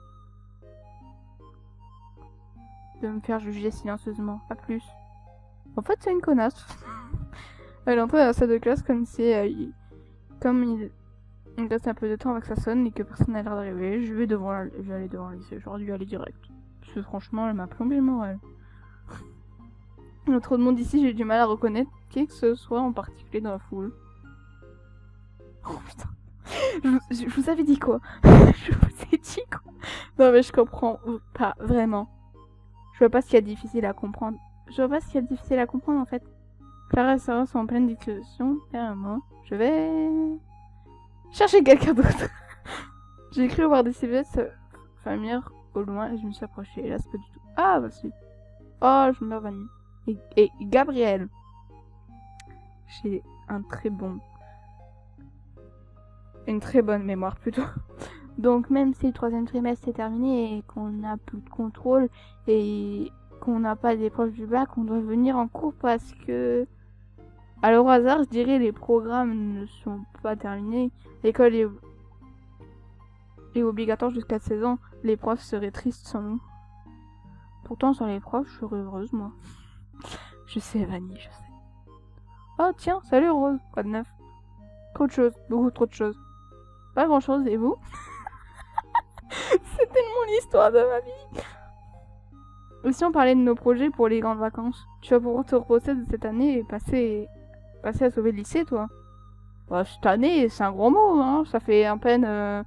de me faire juger silencieusement. À plus. En fait, c'est une connasse. Elle est entrée dans la salle de classe comme si... elle... Comme il... il reste un peu de temps avant que ça sonne et que personne n'a l'air d'arriver, je vais devant la... je vais aller devant le lycée. J'aurais dû aller direct. Parce que franchement, elle m'a plombé le moral. Il y a trop de monde ici, j'ai du mal à reconnaître qui que ce soit en particulier dans la foule. Oh putain. Je vous, je vous avais dit quoi? Je vous ai dit quoi? Non mais je comprends pas, vraiment. Je vois pas ce qu'il y a de difficile à comprendre. Je vois pas ce qu'il y a de difficile à comprendre en fait. Clara et Sarah sont en pleine discussion derrière moi. Je vais... chercher quelqu'un d'autre. J'ai cru voir des silhouettes familières au loin et je me suis approchée. Et là, c'est pas du tout... Ah, bah si. Oh, je meurs vanille. Et, et Gabriel. J'ai un très bon... Une très bonne mémoire, plutôt. Donc même si le troisième trimestre est terminé et qu'on n'a plus de contrôle et qu'on n'a pas d'épreuve du bac, on doit venir en cours parce que... Alors au hasard, je dirais les programmes ne sont pas terminés. L'école est... est obligatoire jusqu'à seize ans. Les profs seraient tristes sans nous. Pourtant sans les profs, je serais heureuse moi. Je sais Vanny, je sais. Oh tiens, salut Rose, quoi de neuf? Trop de choses, beaucoup trop de choses. Pas grand chose, et vous? C'est tellement l'histoire de ma vie. Et si on parlait de nos projets pour les grandes vacances? Tu vas pouvoir te reposer de cette année et passer, passer à sauver le lycée, toi? Bah, cette année, c'est un gros mot, hein. Ça fait à peine... Euh...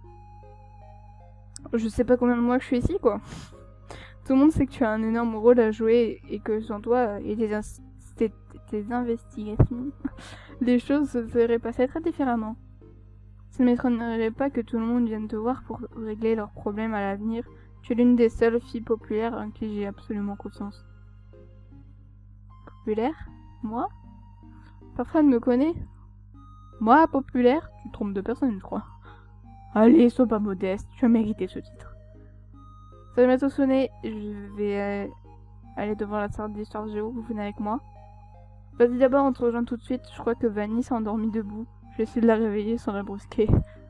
Je sais pas combien de mois que je suis ici, quoi. Tout le monde sait que tu as un énorme rôle à jouer et que sans toi et tes, in tes, tes investigations, les choses se seraient passées très différemment. Ça ne m'étonnerait pas que tout le monde vienne te voir pour régler leurs problèmes à l'avenir. Tu es l'une des seules filles populaires en qui j'ai absolument confiance. Populaire? Moi? Personne ne me connaît? Moi, populaire? Tu te trompes de personne, je crois. Allez, sois pas modeste, tu as mérité ce titre. Ça va bientôt sonner, je vais euh, aller devant la salle d'histoire géo, vous venez avec moi? Vas-y d'abord, on te rejoint tout de suite, je crois que Vanny s'est endormie debout. Je vais essayer de la réveiller sans la brusquer.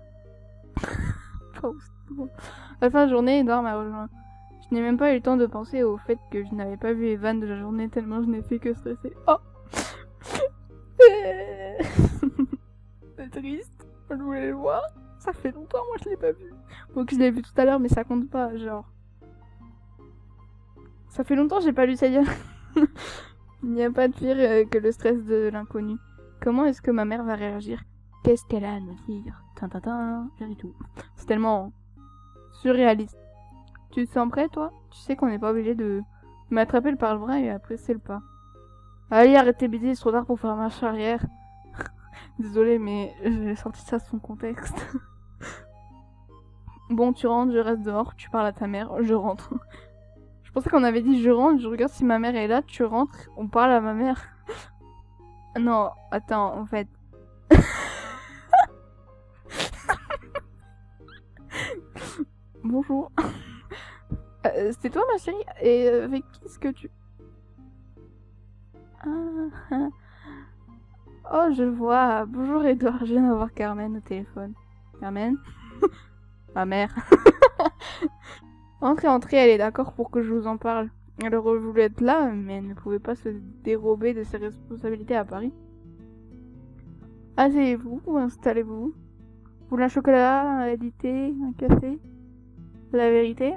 À la fin de journée, Edouard m'a rejoint. Je n'ai même pas eu le temps de penser au fait que je n'avais pas vu Evan de la journée tellement je n'ai fait que stresser. Oh. C'est triste, je voulais le voir. Ça fait longtemps, moi je l'ai pas vu. Donc je l'ai vu tout à l'heure, mais ça compte pas, genre. Ça fait longtemps que j'ai pas lu ça dire. Il n'y a pas de pire que le stress de l'inconnu. Comment est-ce que ma mère va réagir? Qu'est-ce qu'elle a à nous dire? Tintintin, j'ai tout. C'est tellement surréaliste. Tu te sens prêt, toi? Tu sais qu'on n'est pas obligé de m'attraper par le bras et après c'est le pas. Allez, arrête tes bêtises, c'est trop tard pour faire marche arrière. Désolée, mais j'ai sorti ça de son contexte. Bon, tu rentres, je reste dehors, tu parles à ta mère, je rentre. Je pensais qu'on avait dit je rentre, je regarde si ma mère est là, tu rentres, on parle à ma mère. Non, attends, en fait. Bonjour. Euh, c'est toi ma chérie? Et avec qui est-ce que tu... Ah, oh, je vois. Bonjour Edouard, je viens d'avoir Carmen au téléphone. Carmen? Ma mère. Entrez, entrez, elle est d'accord pour que je vous en parle. Elle aurait voulu être là, mais elle ne pouvait pas se dérober de ses responsabilités à Paris. Asseyez-vous ou installez-vous. Vous voulez un chocolat, un du thé, un café? La vérité?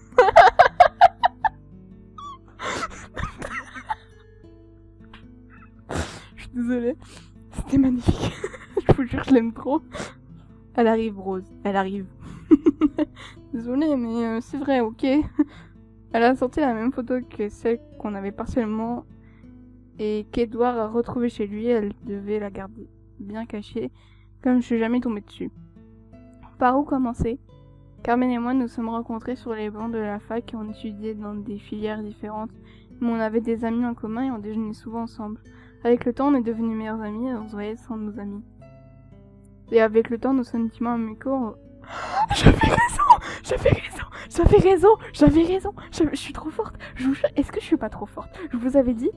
Je suis désolée. C'était magnifique. Je vous jure, je l'aime trop. Elle arrive, Rose. Elle arrive. Désolée, mais euh, c'est vrai, ok. Elle a sorti la même photo que celle qu'on avait partiellement et qu'Edouard a retrouvée chez lui. Elle devait la garder bien cachée, comme je suis jamais tombée dessus. Par où commencer? Carmen et moi nous sommes rencontrés sur les bancs de la fac et on étudiait dans des filières différentes, mais on avait des amis en commun et on déjeunait souvent ensemble. Avec le temps, on est devenus meilleurs amis et on se voyait sans nos amis. Et avec le temps, nos sentiments amicaux... On... J'avais raison! J'avais raison! J'avais raison! J'avais raison! Je, je suis trop forte! Je vous jure, est-ce que je suis pas trop forte? Je vous avais dit?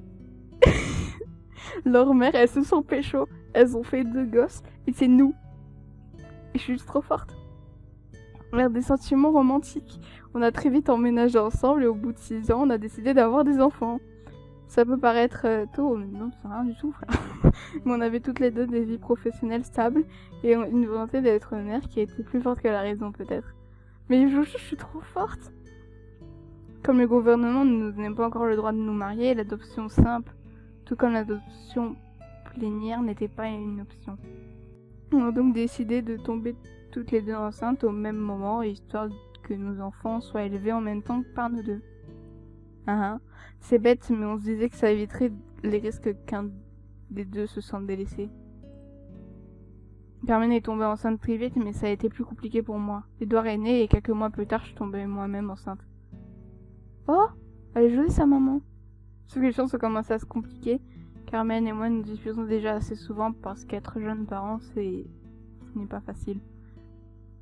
Leur mère, elles se sont pécho. Elles ont fait deux gosses et c'est nous. Et je suis juste trop forte. Vers des sentiments romantiques. On a très vite emménagé ensemble et au bout de six ans, on a décidé d'avoir des enfants. Ça peut paraître euh, tôt, mais non, c'est rien du tout, frère. Mais on avait toutes les deux des vies professionnelles stables et une volonté d'être mère qui était plus forte que la raison, peut-être. Mais je, je suis trop forte. Comme le gouvernement ne nous donnait pas encore le droit de nous marier, l'adoption simple, tout comme l'adoption plénière, n'était pas une option. On a donc décidé de tomber toutes les deux enceintes au même moment, histoire que nos enfants soient élevés en même temps que par nous deux. Ah, ah. C'est bête, mais on se disait que ça éviterait les risques qu'un des deux se sente délaissé. Carmen est tombée enceinte très vite, mais ça a été plus compliqué pour moi. Edouard est né et quelques mois plus tard, je suis tombée moi-même enceinte. Oh, elle est jolie sa maman. Sauf que les choses ont commencé à se compliquer. Carmen et moi nous disputons déjà assez souvent parce qu'être jeune parent, c'est... ce n'est pas facile.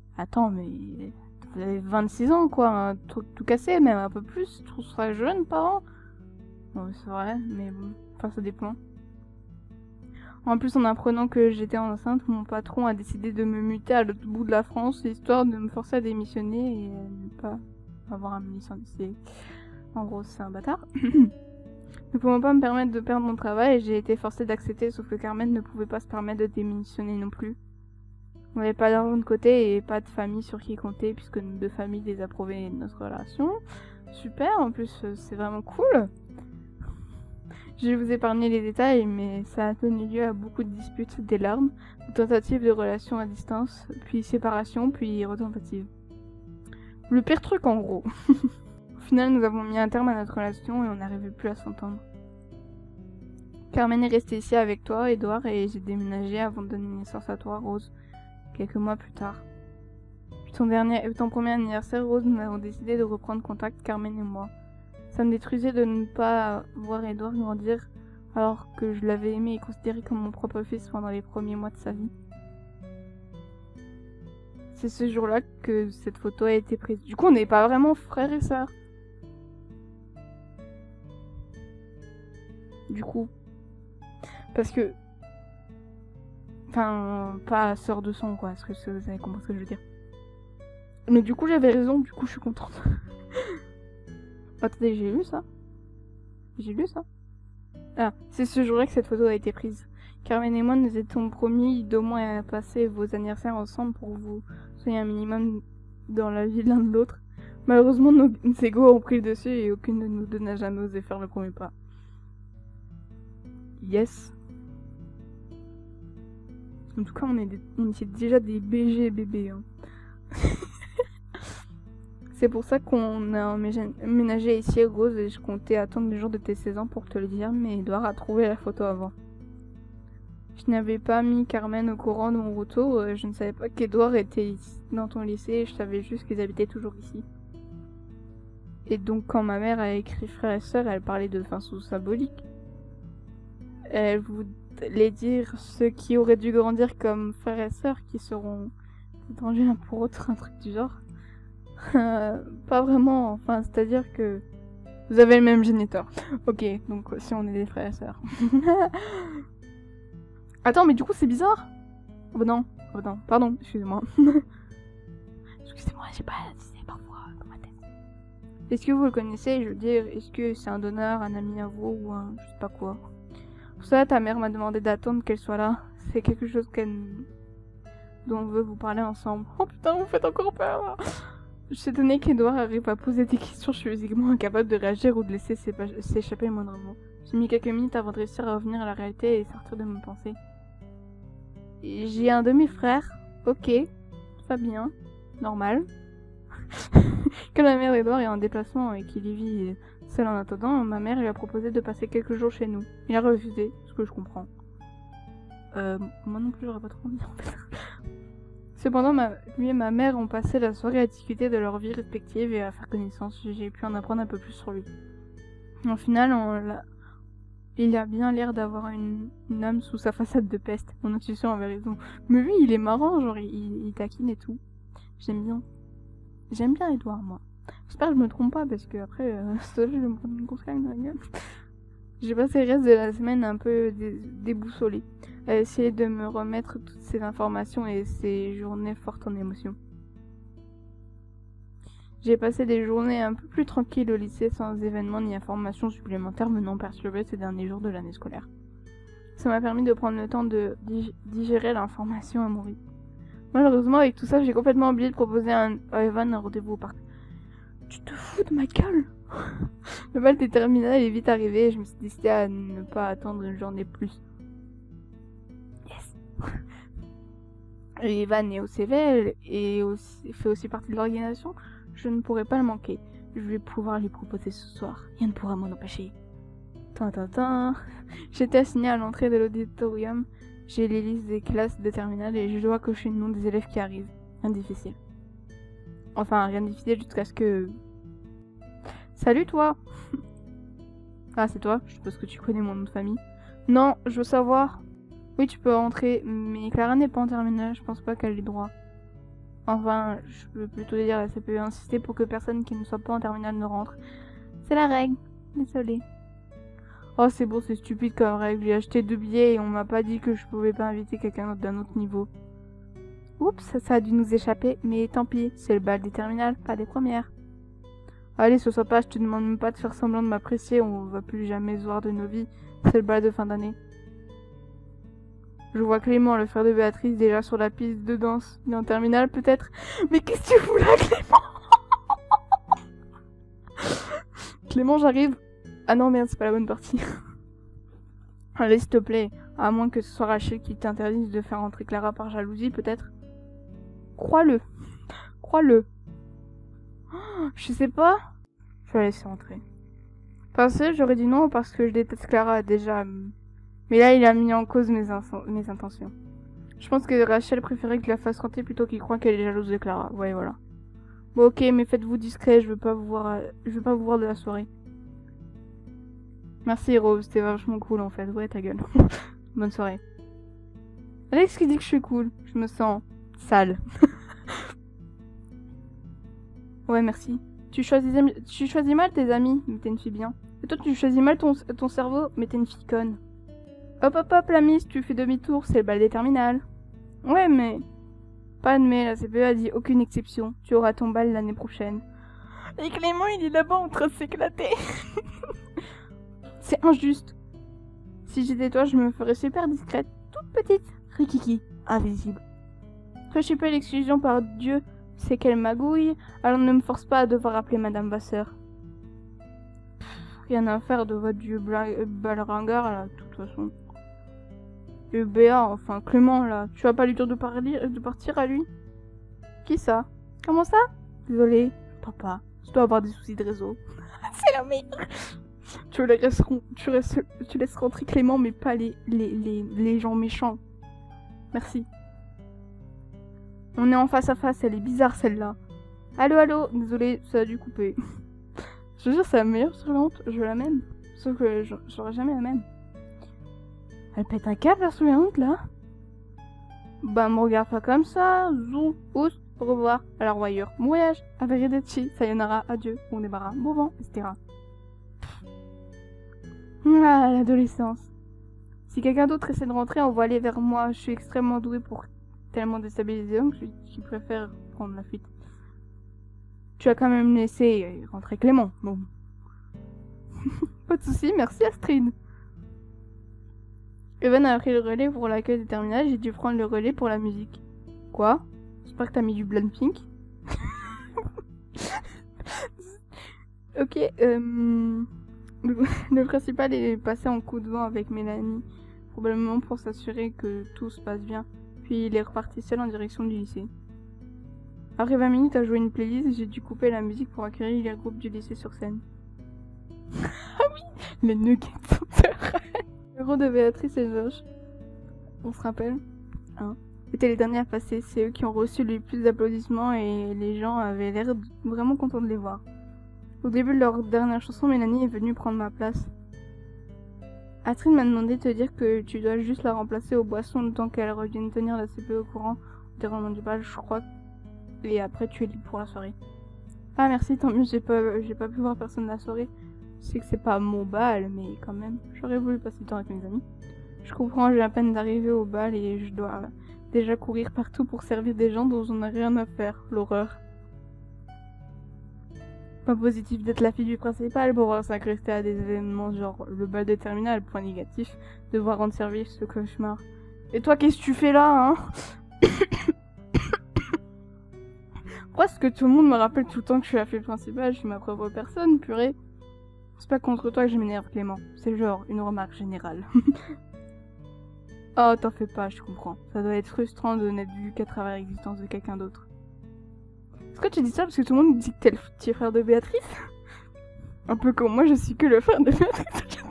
Attends, mais vous avez vingt-six ans, quoi, un truc tout cassé, même un peu plus. Je trouve ça jeune, parents. Bon, c'est vrai, mais bon, enfin, ça dépend. En plus, en apprenant que j'étais enceinte, mon patron a décidé de me muter à l'autre bout de la France, histoire de me forcer à démissionner et à ne pas avoir un ministre lycée. En gros, c'est un bâtard. Ne pouvant pas me permettre de perdre mon travail, j'ai été forcée d'accepter, sauf que Carmen ne pouvait pas se permettre de démissionner non plus. On n'avait pas d'argent de côté et pas de famille sur qui compter, puisque nos deux familles désapprouvaient notre relation. Super, en plus, c'est vraiment cool. Je vais vous épargner les détails, mais ça a donné lieu à beaucoup de disputes, des larmes, de tentatives de relations à distance, puis séparation, puis retentative. Le pire truc en gros. Au final, nous avons mis un terme à notre relation et on n'arrivait plus à s'entendre. Carmen est restée ici avec toi, Edouard, et j'ai déménagé avant de donner naissance à toi, Rose, quelques mois plus tard. Puis ton, dernier, ton premier anniversaire, Rose, nous avons décidé de reprendre contact, Carmen et moi. Ça me détruisait de ne pas voir Edouard grandir alors que je l'avais aimé et considéré comme mon propre fils pendant les premiers mois de sa vie. C'est ce jour-là que cette photo a été prise. Du coup, on n'est pas vraiment frères et sœurs. Du coup. Parce que... Enfin, pas sœur de sang, quoi. Est-ce que vous avez compris ce que je veux dire? Mais du coup, j'avais raison. Du coup, je suis contente. Attendez, j'ai lu ça? J'ai lu ça? Ah, c'est ce jour-là que cette photo a été prise. Carmen et moi nous étions promis d'au moins passer vos anniversaires ensemble pour vous soyez un minimum dans la vie l'un de l'autre. Malheureusement, nos, nos égos ont pris le dessus et aucune de nous deux n'a jamais osé faire le premier pas. Yes. En tout cas, on, est des, on était déjà des B G bébés. Hein. C'est pour ça qu'on a emménagé ici, Rose, et je comptais attendre le jour de tes seize ans pour te le dire, mais Edouard a trouvé la photo avant. Je n'avais pas mis Carmen au courant de mon retour, je ne savais pas qu'Edouard était dans ton lycée, je savais juste qu'ils habitaient toujours ici. Et donc quand ma mère a écrit frère et sœur, elle parlait de façon symbolique. Elle voulait dire ceux qui auraient dû grandir comme frères et sœurs, qui seront étrangers l'un pour autre, un truc du genre. Euh, pas vraiment, enfin, c'est-à-dire que vous avez le même géniteur. Ok, donc si on est des frères et sœurs. Attends, mais du coup c'est bizarre. Oh bah non, oh bah non, pardon, excusez-moi. Excusez-moi, j'ai pas disais parfois dans ma tête. Est-ce que vous le connaissez? Je veux dire, est-ce que c'est un donneur, un ami à vous ou un je sais pas quoi? Pour ça, ta mère m'a demandé d'attendre qu'elle soit là. C'est quelque chose qu'elle dont on veut vous parler ensemble. Oh putain, vous faites encore peur là. Je suis étonnée qu'Edouard arrive à poser des questions, je suis physiquement incapable de réagir ou de laisser s'échapper le moindre mot. J'ai mis quelques minutes avant de réussir à revenir à la réalité et sortir de mes pensées. J'ai un demi-frère, ok, Fabien, normal. Quand la mère d'Edouard est en déplacement et qu'il y vit seul en attendant, ma mère lui a proposé de passer quelques jours chez nous. Il a refusé, ce que je comprends. Euh, moi non plus j'aurais pas trop envie en fait. Cependant, ma, lui et ma mère ont passé la soirée à discuter de leur vie respective et à faire connaissance. J'ai pu en apprendre un peu plus sur lui. Au final, on l'a... il a bien l'air d'avoir une, une âme sous sa façade de peste. Mon intuition avait raison. Mais lui, il est marrant, genre il, il taquine et tout. J'aime bien. J'aime bien Edouard, moi. J'espère que je me trompe pas parce que après, euh, je vais me prendre une grosse claque dans la gueule. J'ai passé le reste de la semaine un peu dé déboussolée, à essayer de me remettre toutes ces informations et ces journées fortes en émotions. J'ai passé des journées un peu plus tranquilles au lycée sans événements ni informations supplémentaires venant perturber ces derniers jours de l'année scolaire. Ça m'a permis de prendre le temps de dig digérer l'information à mon rythme. Malheureusement, avec tout ça, j'ai complètement oublié de proposer à, un, à Evan un rendez-vous au parc. Tu te fous de ma gueule? Le bal des terminales est vite arrivé et je me suis décidé à ne pas attendre une journée plus. Yes. Et Evan est au C V L et aussi, fait aussi partie de l'organisation. Je ne pourrai pas le manquer. Je vais pouvoir lui proposer ce soir. Rien ne pourra m'en empêcher. Tintintin. J'étais assignée à l'entrée de l'auditorium. J'ai les listes des classes de terminale et je dois cocher le nom des élèves qui arrivent. Rien de difficile. Enfin, rien de difficile jusqu'à ce que... Salut toi. Ah, c'est toi? Je suppose que tu connais mon nom de famille. Non, je veux savoir. Oui, tu peux rentrer, mais Clara n'est pas en terminale, je pense pas qu'elle ait droit. Enfin, je peux plutôt dire la C P E insister pour que personne qui ne soit pas en terminale ne rentre. C'est la règle. Désolée. Oh, c'est bon, c'est stupide comme règle. J'ai acheté deux billets et on m'a pas dit que je pouvais pas inviter quelqu'un d'autre d'un autre niveau. Oups, ça, ça a dû nous échapper, mais tant pis, c'est le bal des terminales, pas des premières. Allez, sois sympa, je te demande même pas de faire semblant de m'apprécier, on va plus jamais se voir de nos vies. C'est le bal de fin d'année. Je vois Clément, le frère de Béatrice, déjà sur la piste de danse. Il est en terminale, peut-être. Mais qu'est-ce que tu fous là, Clément? Clément, j'arrive. Ah non, merde, c'est pas la bonne partie. Allez, s'il te plaît. À moins que ce soit Rachel qui t'interdise de faire entrer Clara par jalousie, peut-être. Crois-le. Crois-le. Oh, je sais pas. Je vais la laisser entrer. Pensez, j'aurais dit non parce que je déteste Clara déjà. Mais là, il a mis en cause mes, mes intentions. Je pense que Rachel préférait que je la fasse rentrer plutôt qu'il croit qu'elle est jalouse de Clara. Ouais, voilà. Bon, ok, mais faites-vous discret, je veux pas vous voir, à... je veux pas vous voir de la soirée. Merci, Rose, c'était vachement cool en fait. Ouais, ta gueule. Bonne soirée. Alex qui dit que je suis cool. Je me sens sale. Ouais, merci. Tu choisis, tu choisis mal tes amis, mais t'es une fille bien. Et toi, tu choisis mal ton, ton cerveau, mais t'es une fille conne. Hop hop hop, la miss, tu fais demi-tour, c'est le bal des terminales. Ouais, mais... Pas de mais, la C P E a dit aucune exception. Tu auras ton bal l'année prochaine. Et Clément, il est là-bas en train de s'éclater. C'est injuste. Si j'étais toi, je me ferais super discrète, toute petite, rikiki, invisible. Toi, je suis pas l'exclusion par Dieu, c'est qu'elle magouille, alors ne me force pas à devoir appeler Madame Vasseur. Pff, rien à faire de votre vieux bal ringard, là, de toute façon. Et Béa, enfin Clément, là, tu vas pas lui dire de, parler, de partir à lui? Qui ça? Comment ça? Désolé, papa, je dois avoir des soucis de réseau. C'est la meilleure. Tu laisses, tu, restes, tu laisses rentrer Clément, mais pas les, les, les, les gens méchants. Merci. On est en face à face, elle est bizarre celle-là. Allô, allô, désolé, ça a dû couper. Je veux dire, c'est la meilleure surveillante, je la même. Sauf que j'aurais jamais la même. Elle pète un câble, la surveillante, là. Bah, me regarde pas comme ça. Zou, ous, au revoir, à la royeur. Mon voyage, arrivederci, sayonara, adieu, bon débarras, bon vent, et cetera. Ah, l'adolescence. Si quelqu'un d'autre essaie de rentrer, on va aller vers moi. Je suis extrêmement douée pour tellement déstabiliser l'homme que je préfère prendre la fuite. Tu as quand même laissé rentrer Clément, bon. Pas de soucis, merci Astrid. Evan a pris le relais pour l'accueil des terminales, j'ai dû prendre le relais pour la musique. Quoi? J'espère que t'as mis du Blackpink. Ok, euh... Le, le principal est passé en coup de vent avec Mélanie, probablement pour s'assurer que tout se passe bien, puis il est reparti seul en direction du lycée. Après vingt minutes à jouer une playlist, j'ai dû couper la musique pour accueillir les groupes du lycée sur scène. Ah oui, les nuggets sont le rôle de Béatrice et Josh, on se rappelle, hein, étaient les derniers à passer, c'est eux qui ont reçu le plus d'applaudissements et les gens avaient l'air vraiment contents de les voir. Au début de leur dernière chanson, Mélanie est venue prendre ma place. Astrid m'a demandé de te dire que tu dois juste la remplacer aux boissons le temps qu'elle revienne tenir la C P E au courant au déroulement du bal, je crois. Et après, tu es libre pour la soirée. Ah merci, tant mieux, j'ai pas, j'ai pas pu voir personne la soirée. Je sais que c'est pas mon bal, mais quand même, j'aurais voulu passer du temps avec mes amis. Je comprends, j'ai à peine d'arriver au bal et je dois déjà courir partout pour servir des gens dont j'en ai rien à faire. L'horreur. Point positif d'être la fille du principal, pouvoir s'incruster à des événements genre le bal de terminale. Point négatif, devoir rendre service, ce cauchemar. Et toi, qu'est-ce que tu fais là, hein? Pourquoi est-ce que tout le monde me rappelle tout le temps que je suis la fille principale? Je suis ma propre personne, purée. C'est pas contre toi que je m'énerve, Clément. C'est genre une remarque générale. Oh, t'en fais pas, je comprends. Ça doit être frustrant de n'être vu qu'à travers l'existence de quelqu'un d'autre. Est-ce que tu dis ça parce que tout le monde dit que t'es le petit frère de Béatrice? Un peu comme moi, je suis que le frère de Béatrice.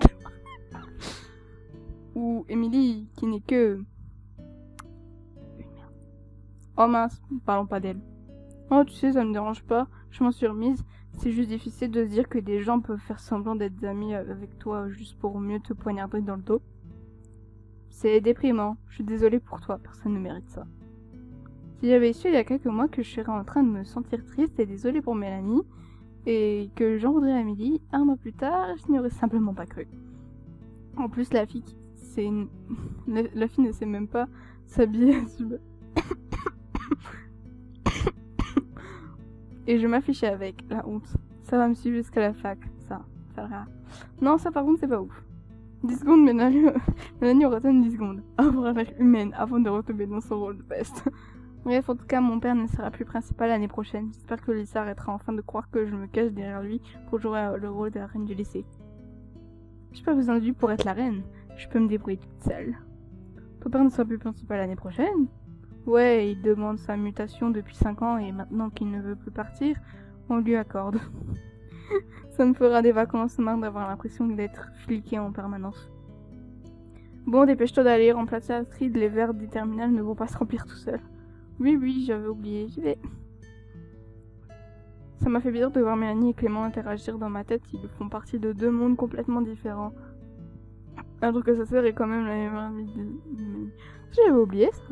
Ou Émilie, qui n'est que... Oh mince, parlons pas d'elle. Oh, tu sais, ça me dérange pas, je m'en suis remise. C'est juste difficile de se dire que des gens peuvent faire semblant d'être amis avec toi juste pour mieux te poignarder dans le dos. C'est déprimant, je suis désolée pour toi, personne ne mérite ça. Si j'avais su il y a quelques mois que je serais en train de me sentir triste et désolée pour Mélanie, et que j'en voudrais à Amélie, un mois plus tard, je n'y aurais simplement pas cru. En plus, la fille, c'est une... la, la fille ne sait même pas s'habiller. Et je m'affichais avec, la honte. Ça va me suivre jusqu'à la fac, ça, ça le Non, ça par contre, c'est pas ouf. dix secondes, Mélanie, Mélanie aura atteint dix secondes. Avoir l'air humaine avant de retomber dans son rôle de peste. Bref, en tout cas, mon père ne sera plus principal l'année prochaine. J'espère que Lisa arrêtera enfin de croire que je me cache derrière lui pour jouer le rôle de la reine du lycée. J'ai pas besoin de lui pour être la reine. Je peux me débrouiller toute seule. Ton père ne sera plus principal l'année prochaine? Ouais, il demande sa mutation depuis cinq ans et maintenant qu'il ne veut plus partir, on lui accorde. Ça me fera des vacances marre d'avoir l'impression d'être fliqué en permanence. Bon, dépêche-toi d'aller remplacer Astrid, les verres du terminal ne vont pas se remplir tout seuls. Oui, oui, j'avais oublié, j'y vais. Ça m'a fait bizarre de voir Mélanie et Clément interagir dans ma tête, ils font partie de deux mondes complètement différents. Alors que sa sœur est quand même la même amie de... J'avais oublié ça.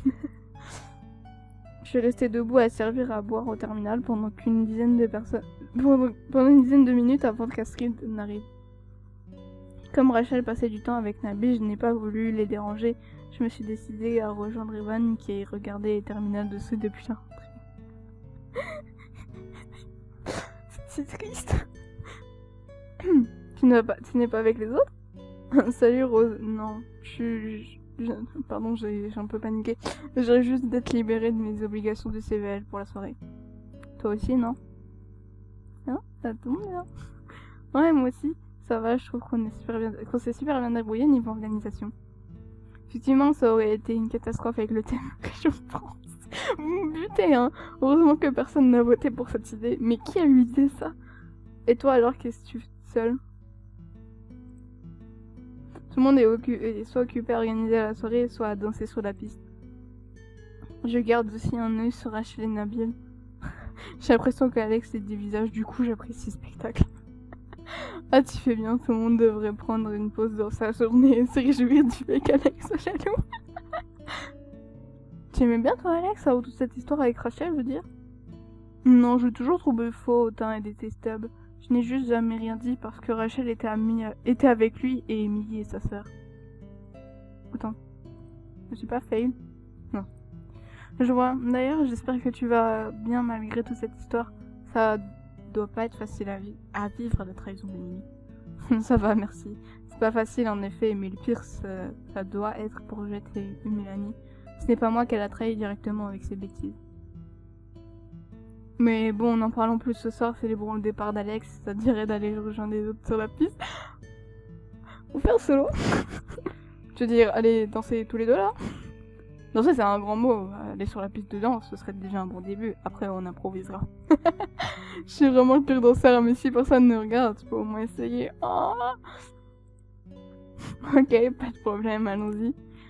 Je suis restée debout à servir à boire au terminal pendant qu'une dizaine de personnes... pendant une dizaine de minutes avant qu'Astrid n'arrive. Comme Rachel passait du temps avec Nabil, je n'ai pas voulu les déranger. Je me suis décidée à rejoindre Evan qui regardait les terminals dessus depuis la rentrée. C'est triste. Tu n'es pas, tu n'es pas avec les autres? Salut Rose. Non, je suis... Je... Pardon, j'ai un peu paniqué. J'aurais juste d'être libérée de mes obligations de C V L pour la soirée. Toi aussi, non? Non? Ça tombe bien. Ouais, moi aussi. Ça va, je trouve qu'on est super bien, qu'on s'est super bien débrouillé niveau organisation. Effectivement, ça aurait été une catastrophe avec le thème que je pense. Vous me butez, hein. Heureusement que personne n'a voté pour cette idée. Mais qui a eu l'idée ça? Et toi alors, qu'est-ce que tu fais seule? Tout le monde est, occu est soit occupé à organiser la soirée, soit à danser sur la piste. Je garde aussi un œil sur Rachel et Nabil. J'ai l'impression qu'Alex est des visages, du coup j'apprécie ce spectacle. Ah, tu fais bien, tout le monde devrait prendre une pause dans sa journée et se réjouir du fait qu'Alex soit jaloux. Tu aimais bien toi Alex, toute cette histoire avec Rachel, je veux dire? Non, je l'ai toujours trouvé faux, hautain et détestable. Je n'ai juste jamais rien dit parce que Rachel était, amie, était avec lui et Emily et sa sœur. Attends, je suis pas fail? Non. Je vois, d'ailleurs j'espère que tu vas bien malgré toute cette histoire. Ça doit pas être facile à, vi à vivre la trahison d'Emily. Ça va, merci. C'est pas facile en effet, mais le pire ça, ça doit être pour Jette et Mélanie. Ce n'est pas moi qu'elle a trahi directement avec ses bêtises. Mais bon, n'en parlons plus ce soir, célébrons le départ d'Alex, ça te dirait d'aller rejoindre les autres sur la piste. Ou faire solo. Je veux dire, aller danser tous les deux là. Danser c'est un grand mot, aller sur la piste de danse, ce serait déjà un bon début, après on improvisera. Je suis vraiment le pire danseur, mais si personne ne regarde, tu peux au moins essayer. Oh. Ok, pas de problème, allons-y.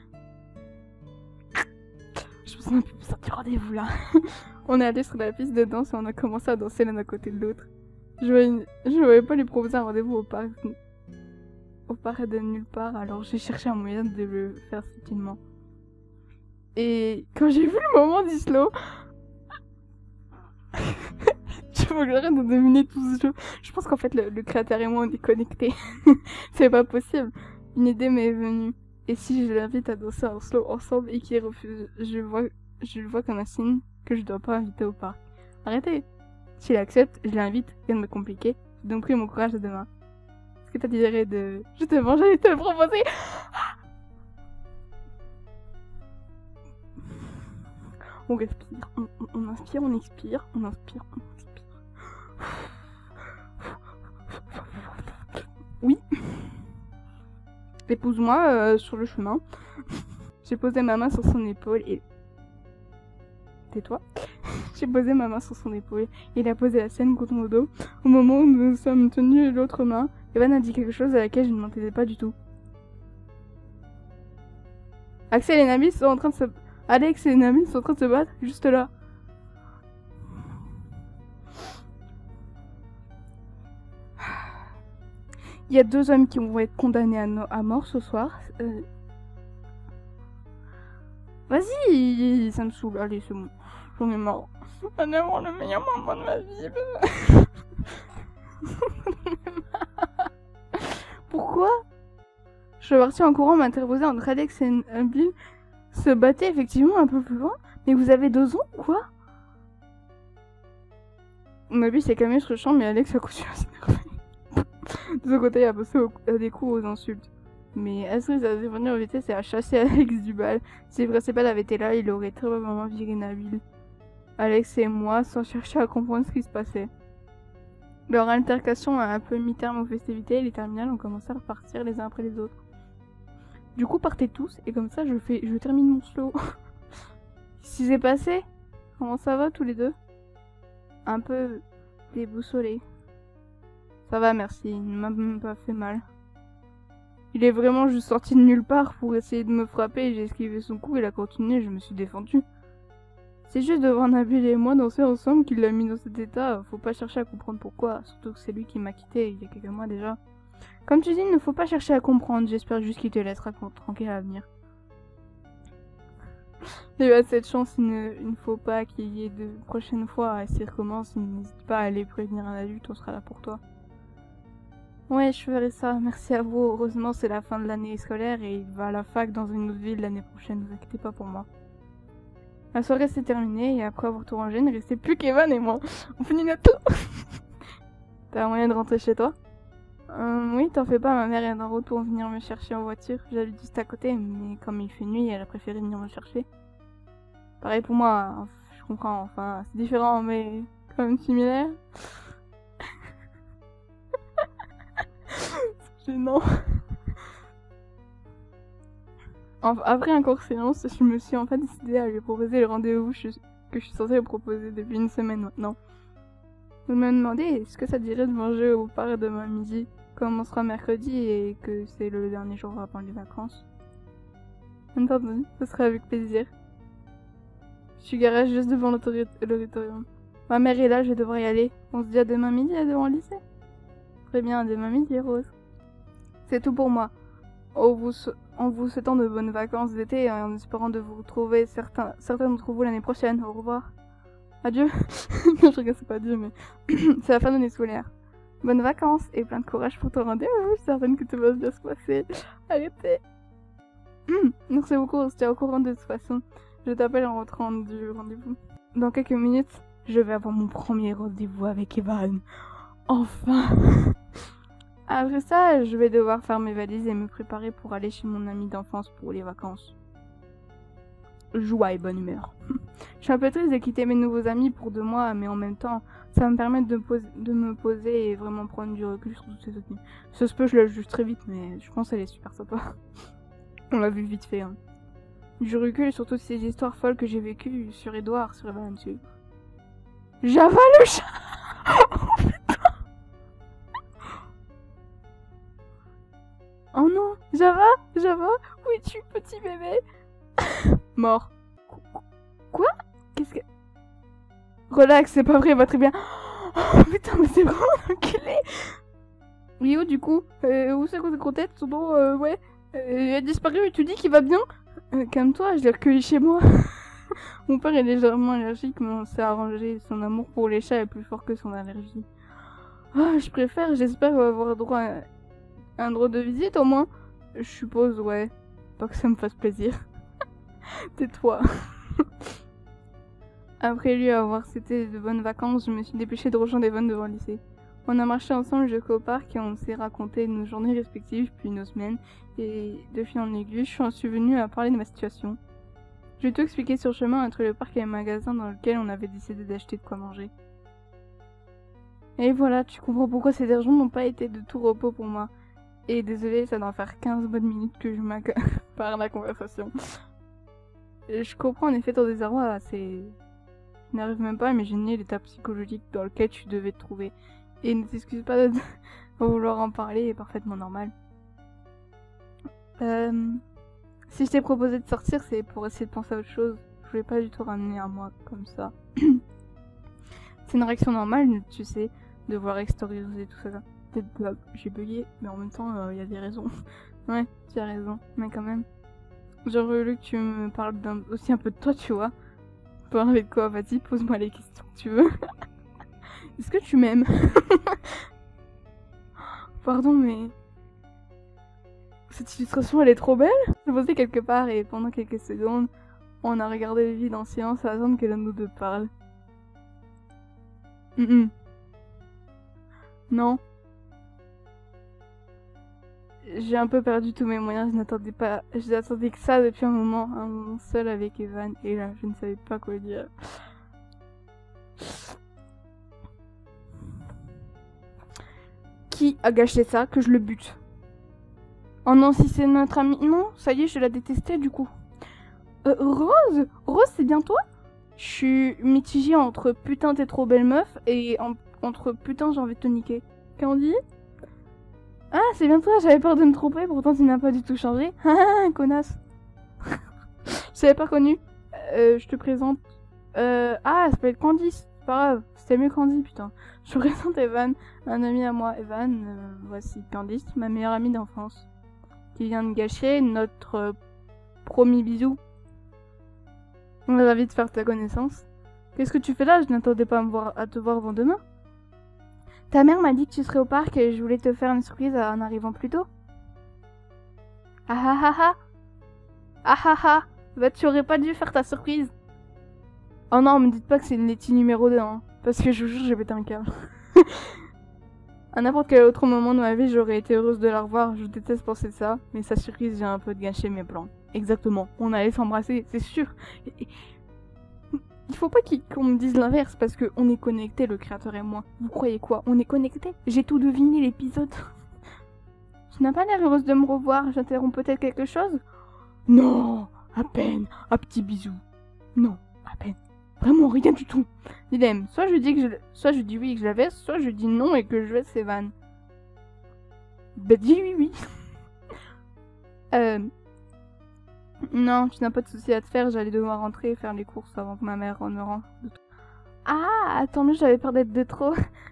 Je me sens un peu plus sortir rendez-vous là. On est allé sur la piste de danse et on a commencé à danser l'un à côté de l'autre. Je voyais... je voyais pas lui proposer un rendez-vous au parc. Au parc de nulle part, alors j'ai cherché un moyen de le faire subtilement. Et quand j'ai vu le moment du slow, je faut que j'arrête de dominer tout ce jeu. Je pense qu'en fait le, le créateur et moi on est connectés. C'est pas possible. Une idée m'est venue. Et si je l'invite à danser en slow ensemble et qu'il refuse, je vois, je le vois comme un signe que je dois pas inviter au parc. Arrêtez. S'il accepte, je l'invite, rien de me compliquer. J'ai donc pris mon courage à deux mains. Est-ce que t'as dirait de... Justement, j'allais te le proposer. On respire, on, on, on inspire, on expire, on inspire, on expire. Oui. Épouse-moi euh, sur le chemin. J'ai posé ma main sur son épaule et... Tais-toi. J'ai posé ma main sur son épaule et il a posé la sienne contre mon dos. Au moment où nous sommes tenus l'autre main, Evan a dit quelque chose à laquelle je ne m'entendais pas du tout. Axel et Nabil sont en train de se... Alex et Nabil sont en train de se battre juste là. Il y a deux hommes qui vont être condamnés à, no à mort ce soir. Euh... Vas-y, ça me saoule. Allez, c'est bon. J'en ai marre. On est vraiment le meilleur moment de ma vie. Pourquoi? Je suis partie en courant m'interposer entre Alex et Nabil. Se battait effectivement un peu plus loin. Mais vous avez deux ans, quoi? Nabil s'est calmé sur le champ, mais Alex a continué à s'énerver. De son côté, il a passé à des coups aux insultes. Mais Astrid a défendu en vitesse et a chassé Alex du bal. Si le principal avait été là, il aurait très probablement viré Nabil. Alex et moi, sans chercher à comprendre ce qui se passait. Leur altercation a un peu mis terme aux festivités et les terminales ont commencé à repartir les uns après les autres. Du coup, partez tous et comme ça, je fais, je termine mon slow. Qu'est-ce qui s'est passé? Comment ça va tous les deux? Un peu déboussolé. Ça va, merci. Il ne m'a même pas fait mal. Il est vraiment juste sorti de nulle part pour essayer de me frapper et j'ai esquivé son coup, il a continué et je me suis défendue. C'est juste de voir Nabil et moi danser ensemble qu'il l'a mis dans cet état, faut pas chercher à comprendre pourquoi, surtout que c'est lui qui m'a quitté il y a quelques mois déjà. Comme tu dis, il ne faut pas chercher à comprendre, j'espère juste qu'il te laissera tranquille à venir. Il y a cette chance, il ne, il ne faut pas qu'il y ait de prochaines fois, si il recommence, n'hésite pas à aller prévenir un adulte, on sera là pour toi. Ouais, je ferai ça, merci à vous, heureusement c'est la fin de l'année scolaire et il va à la fac dans une autre ville l'année prochaine, ne vous inquiétez pas pour moi. La soirée s'est terminée et après avoir tout rangé, il ne restait plus qu'Evan et moi. On finit notre tour. T'as moyen de rentrer chez toi? euh, Oui, t'en fais pas, ma mère est en route pour venir me chercher en voiture. J'habite juste à côté, mais comme il fait nuit, elle a préféré venir me chercher. Pareil pour moi, je comprends, enfin, c'est différent, mais quand même similaire. C'est gênant. Après un court silence, je me suis enfin décidée à lui proposer le rendez-vous que je suis censée lui proposer depuis une semaine maintenant. Je me demandais est-ce que ça te dirait de manger au bar demain midi, comme on sera mercredi et que c'est le dernier jour avant les vacances. Entendu, ce serait avec plaisir. Je suis garée juste devant l'auditorium. Ma mère est là, je devrais y aller. On se dit à demain midi devant le lycée. Très bien, à demain midi, Rose. C'est tout pour moi. En vous, en vous souhaitant de bonnes vacances d'été et en espérant de vous retrouver certains, certains d'entre vous l'année prochaine. Au revoir. Adieu. Non, je regarde, c'est pas adieu, mais c'est la fin de l'année scolaire. Bonnes vacances et plein de courage pour ton rendez-vous. Je suis certaine que tout va bien se passer. Arrêtez. Merci beaucoup, on se tient au courant de toute façon. Je t'appelle en rentrant du rendez-vous. Dans quelques minutes, je vais avoir mon premier rendez-vous avec Evan. Enfin. Après ça, je vais devoir faire mes valises et me préparer pour aller chez mon ami d'enfance pour les vacances. Joie et bonne humeur. Je suis un peu triste de quitter mes nouveaux amis pour deux mois, mais en même temps, ça va me permettre de, poser, de me poser et vraiment prendre du recul sur toutes ces autres nuits. Ça se peut, je la juge très vite, mais je pense qu'elle est super sympa. On l'a vu vite fait. Hein. Du recul sur toutes ces histoires folles que j'ai vécues sur Edouard, sur Evan, sur... Java le chat. Oh putain. Oh non, Java, Java, où es-tu, petit bébé? Mort. Quoi? Qu'est-ce que... Relax, c'est pas vrai, il va très bien. Oh putain, mais c'est vraiment un enculé. Rio, du coup, euh, où c'est qu'on tête son nom, euh, ouais. Euh, il a disparu et tu dis qu'il va bien? euh, Calme-toi, je l'ai recueilli chez moi. Mon père est légèrement allergique, mais on s'est arrangé. Son amour pour les chats est plus fort que son allergie. Oh, je préfère, j'espère avoir droit à un droit de visite au moins. Je suppose, ouais. Pas que ça me fasse plaisir. Tais-toi. Après lui avoir cité de bonnes vacances, je me suis dépêchée de rejoindre Evan devant le lycée. On a marché ensemble jusqu'au parc et on s'est raconté nos journées respectives puis nos semaines. Et de fil en aiguille, je suis venue à parler de ma situation. Je vais tout expliquer sur le chemin entre le parc et le magasin dans lequel on avait décidé d'acheter de quoi manger. Et voilà, tu comprends pourquoi ces derniers jours n'ont pas été de tout repos pour moi. Et désolé, ça doit faire quinze bonnes minutes que je m'accapare la conversation. Et je comprends en effet ton désarroi, c'est... Je n'arrive même pas à imaginer l'état psychologique dans lequel tu devais te trouver. Et ne t'excuse pas de vouloir en parler, c'est parfaitement normal. Euh... Si je t'ai proposé de sortir, c'est pour essayer de penser à autre chose. Je voulais pas du tout ramener à moi comme ça. C'est une réaction normale, tu sais, de voir extérioriser tout ça. Peut-être j'ai bugué, mais en même temps, il euh, y a des raisons. Ouais, tu as raison, mais quand même. J'aurais voulu que tu me parles d'un... aussi un peu de toi, tu vois. Parler de quoi? Vas-y, pose-moi les questions que tu veux. Est-ce que tu m'aimes? Pardon, mais... Cette illustration, elle est trop belle. Je me posais quelque part et pendant quelques secondes, on a regardé le vide en silence à attendre que l'un de nous deux parle. Mm -mm. Non. J'ai un peu perdu tous mes moyens, je n'attendais pas... Je n'attendais que ça depuis un moment, un moment seul avec Evan, et là, je ne savais pas quoi dire. Qui a gâché ça? Que je le bute. Oh non, si c'est notre ami... Non, ça y est, je la détestais du coup. Euh, Rose? Rose, c'est bien toi? Je suis mitigée entre putain t'es trop belle meuf et en... entre putain j'ai envie de te niquer. Candy? Ah, c'est bien toi, j'avais peur de me tromper, pourtant tu n'as pas du tout changé. Ah, connasse. Je t'avais pas connu. Euh, je te présente... Euh... Ah, ça peut être Candy, c'est pas grave. C'était mieux Candy, putain. Je te présente Evan, un ami à moi. Evan, euh, voici Candice, ma meilleure amie d'enfance, qui vient de gâcher notre euh, premier bisou. On est ravis de faire ta connaissance. Qu'est-ce que tu fais là? Je n'attendais pas à, me voir, à te voir avant demain. Ta mère m'a dit que tu serais au parc et je voulais te faire une surprise en arrivant plus tôt. Ah ah ah ah. Ah ah ah. Bah tu aurais pas dû faire ta surprise. Oh non, me dites pas que c'est une Letty numéro deux, hein. Parce que je vous jure, j'ai pété un câble. À n'importe quel autre moment de ma vie, j'aurais été heureuse de la revoir. Je déteste penser de ça, mais sa surprise vient un peu de gâcher mes plans. Exactement. On allait s'embrasser, c'est sûr. Et, et... Il faut pas qu'on me dise l'inverse, parce qu'on est connectés, le créateur et moi. Vous croyez quoi? On est connectés? J'ai tout deviné, l'épisode. Tu n'as pas l'air heureuse de me revoir. J'interromps peut-être quelque chose? Non, à peine. Un petit bisou. Non, à peine. Vraiment, rien du tout. Dilemme. Soit je dis que je... soit je dis oui et que je la laisse, soit je dis non et que je laisse Evan. Bah dis oui, oui. euh... Non, tu n'as pas de soucis à te faire, j'allais devoir rentrer et faire les courses avant que ma mère ne rentre. Ah, tant mieux, j'avais peur d'être de trop.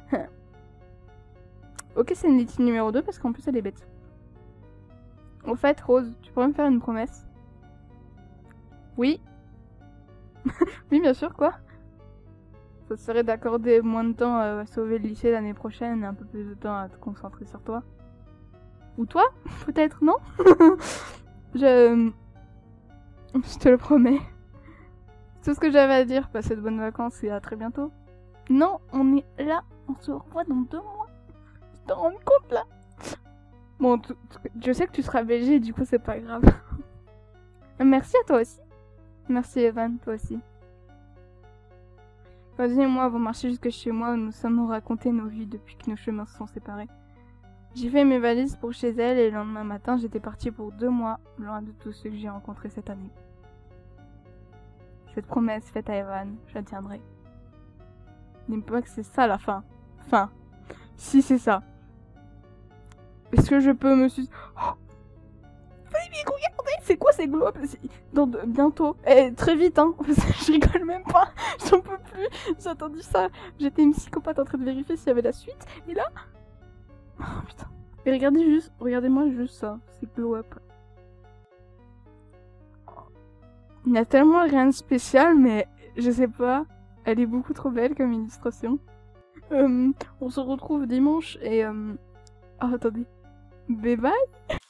Ok, c'est une Letty numéro deux parce qu'en plus elle est bête. Au fait, Rose, tu pourrais me faire une promesse? Oui. Oui, bien sûr, quoi. Ça serait d'accorder moins de temps à sauver le lycée l'année prochaine et un peu plus de temps à te concentrer sur toi. Ou toi, peut-être, non? Je... Je te le promets. C'est tout ce que j'avais à dire. Passez de bonnes vacances et à très bientôt. Non, on est là. On se revoit dans deux mois. Tu te rends compte, là? Bon, je sais que tu seras B G, du coup, c'est pas grave. Merci à toi aussi. Merci, Evan, toi aussi. Vas-y et moi avons marché jusque chez moi où nous sommes raconté nos vies depuis que nos chemins se sont séparés. J'ai fait mes valises pour chez elle et le lendemain matin, j'étais partie pour deux mois, loin de tous ceux que j'ai rencontrés cette année. Cette promesse faite à Evan, je la tiendrai. N'aime pas que c'est ça la fin. Fin. Si c'est ça. Est-ce que je peux me suis... Oh, regardez, c'est quoi ces globes? Dans de... Bientôt. Eh, très vite, hein. Je rigole même pas. J'en peux plus. J'ai attendu ça. J'étais une psychopathe en train de vérifier s'il y avait la suite. Et là... Oh putain. Et regardez juste, regardez-moi juste ça, c'est glow up. Il n'y a tellement rien de spécial, mais je sais pas, elle est beaucoup trop belle comme illustration. Euh, on se retrouve dimanche et... Euh... Oh, attendez. Bye bye.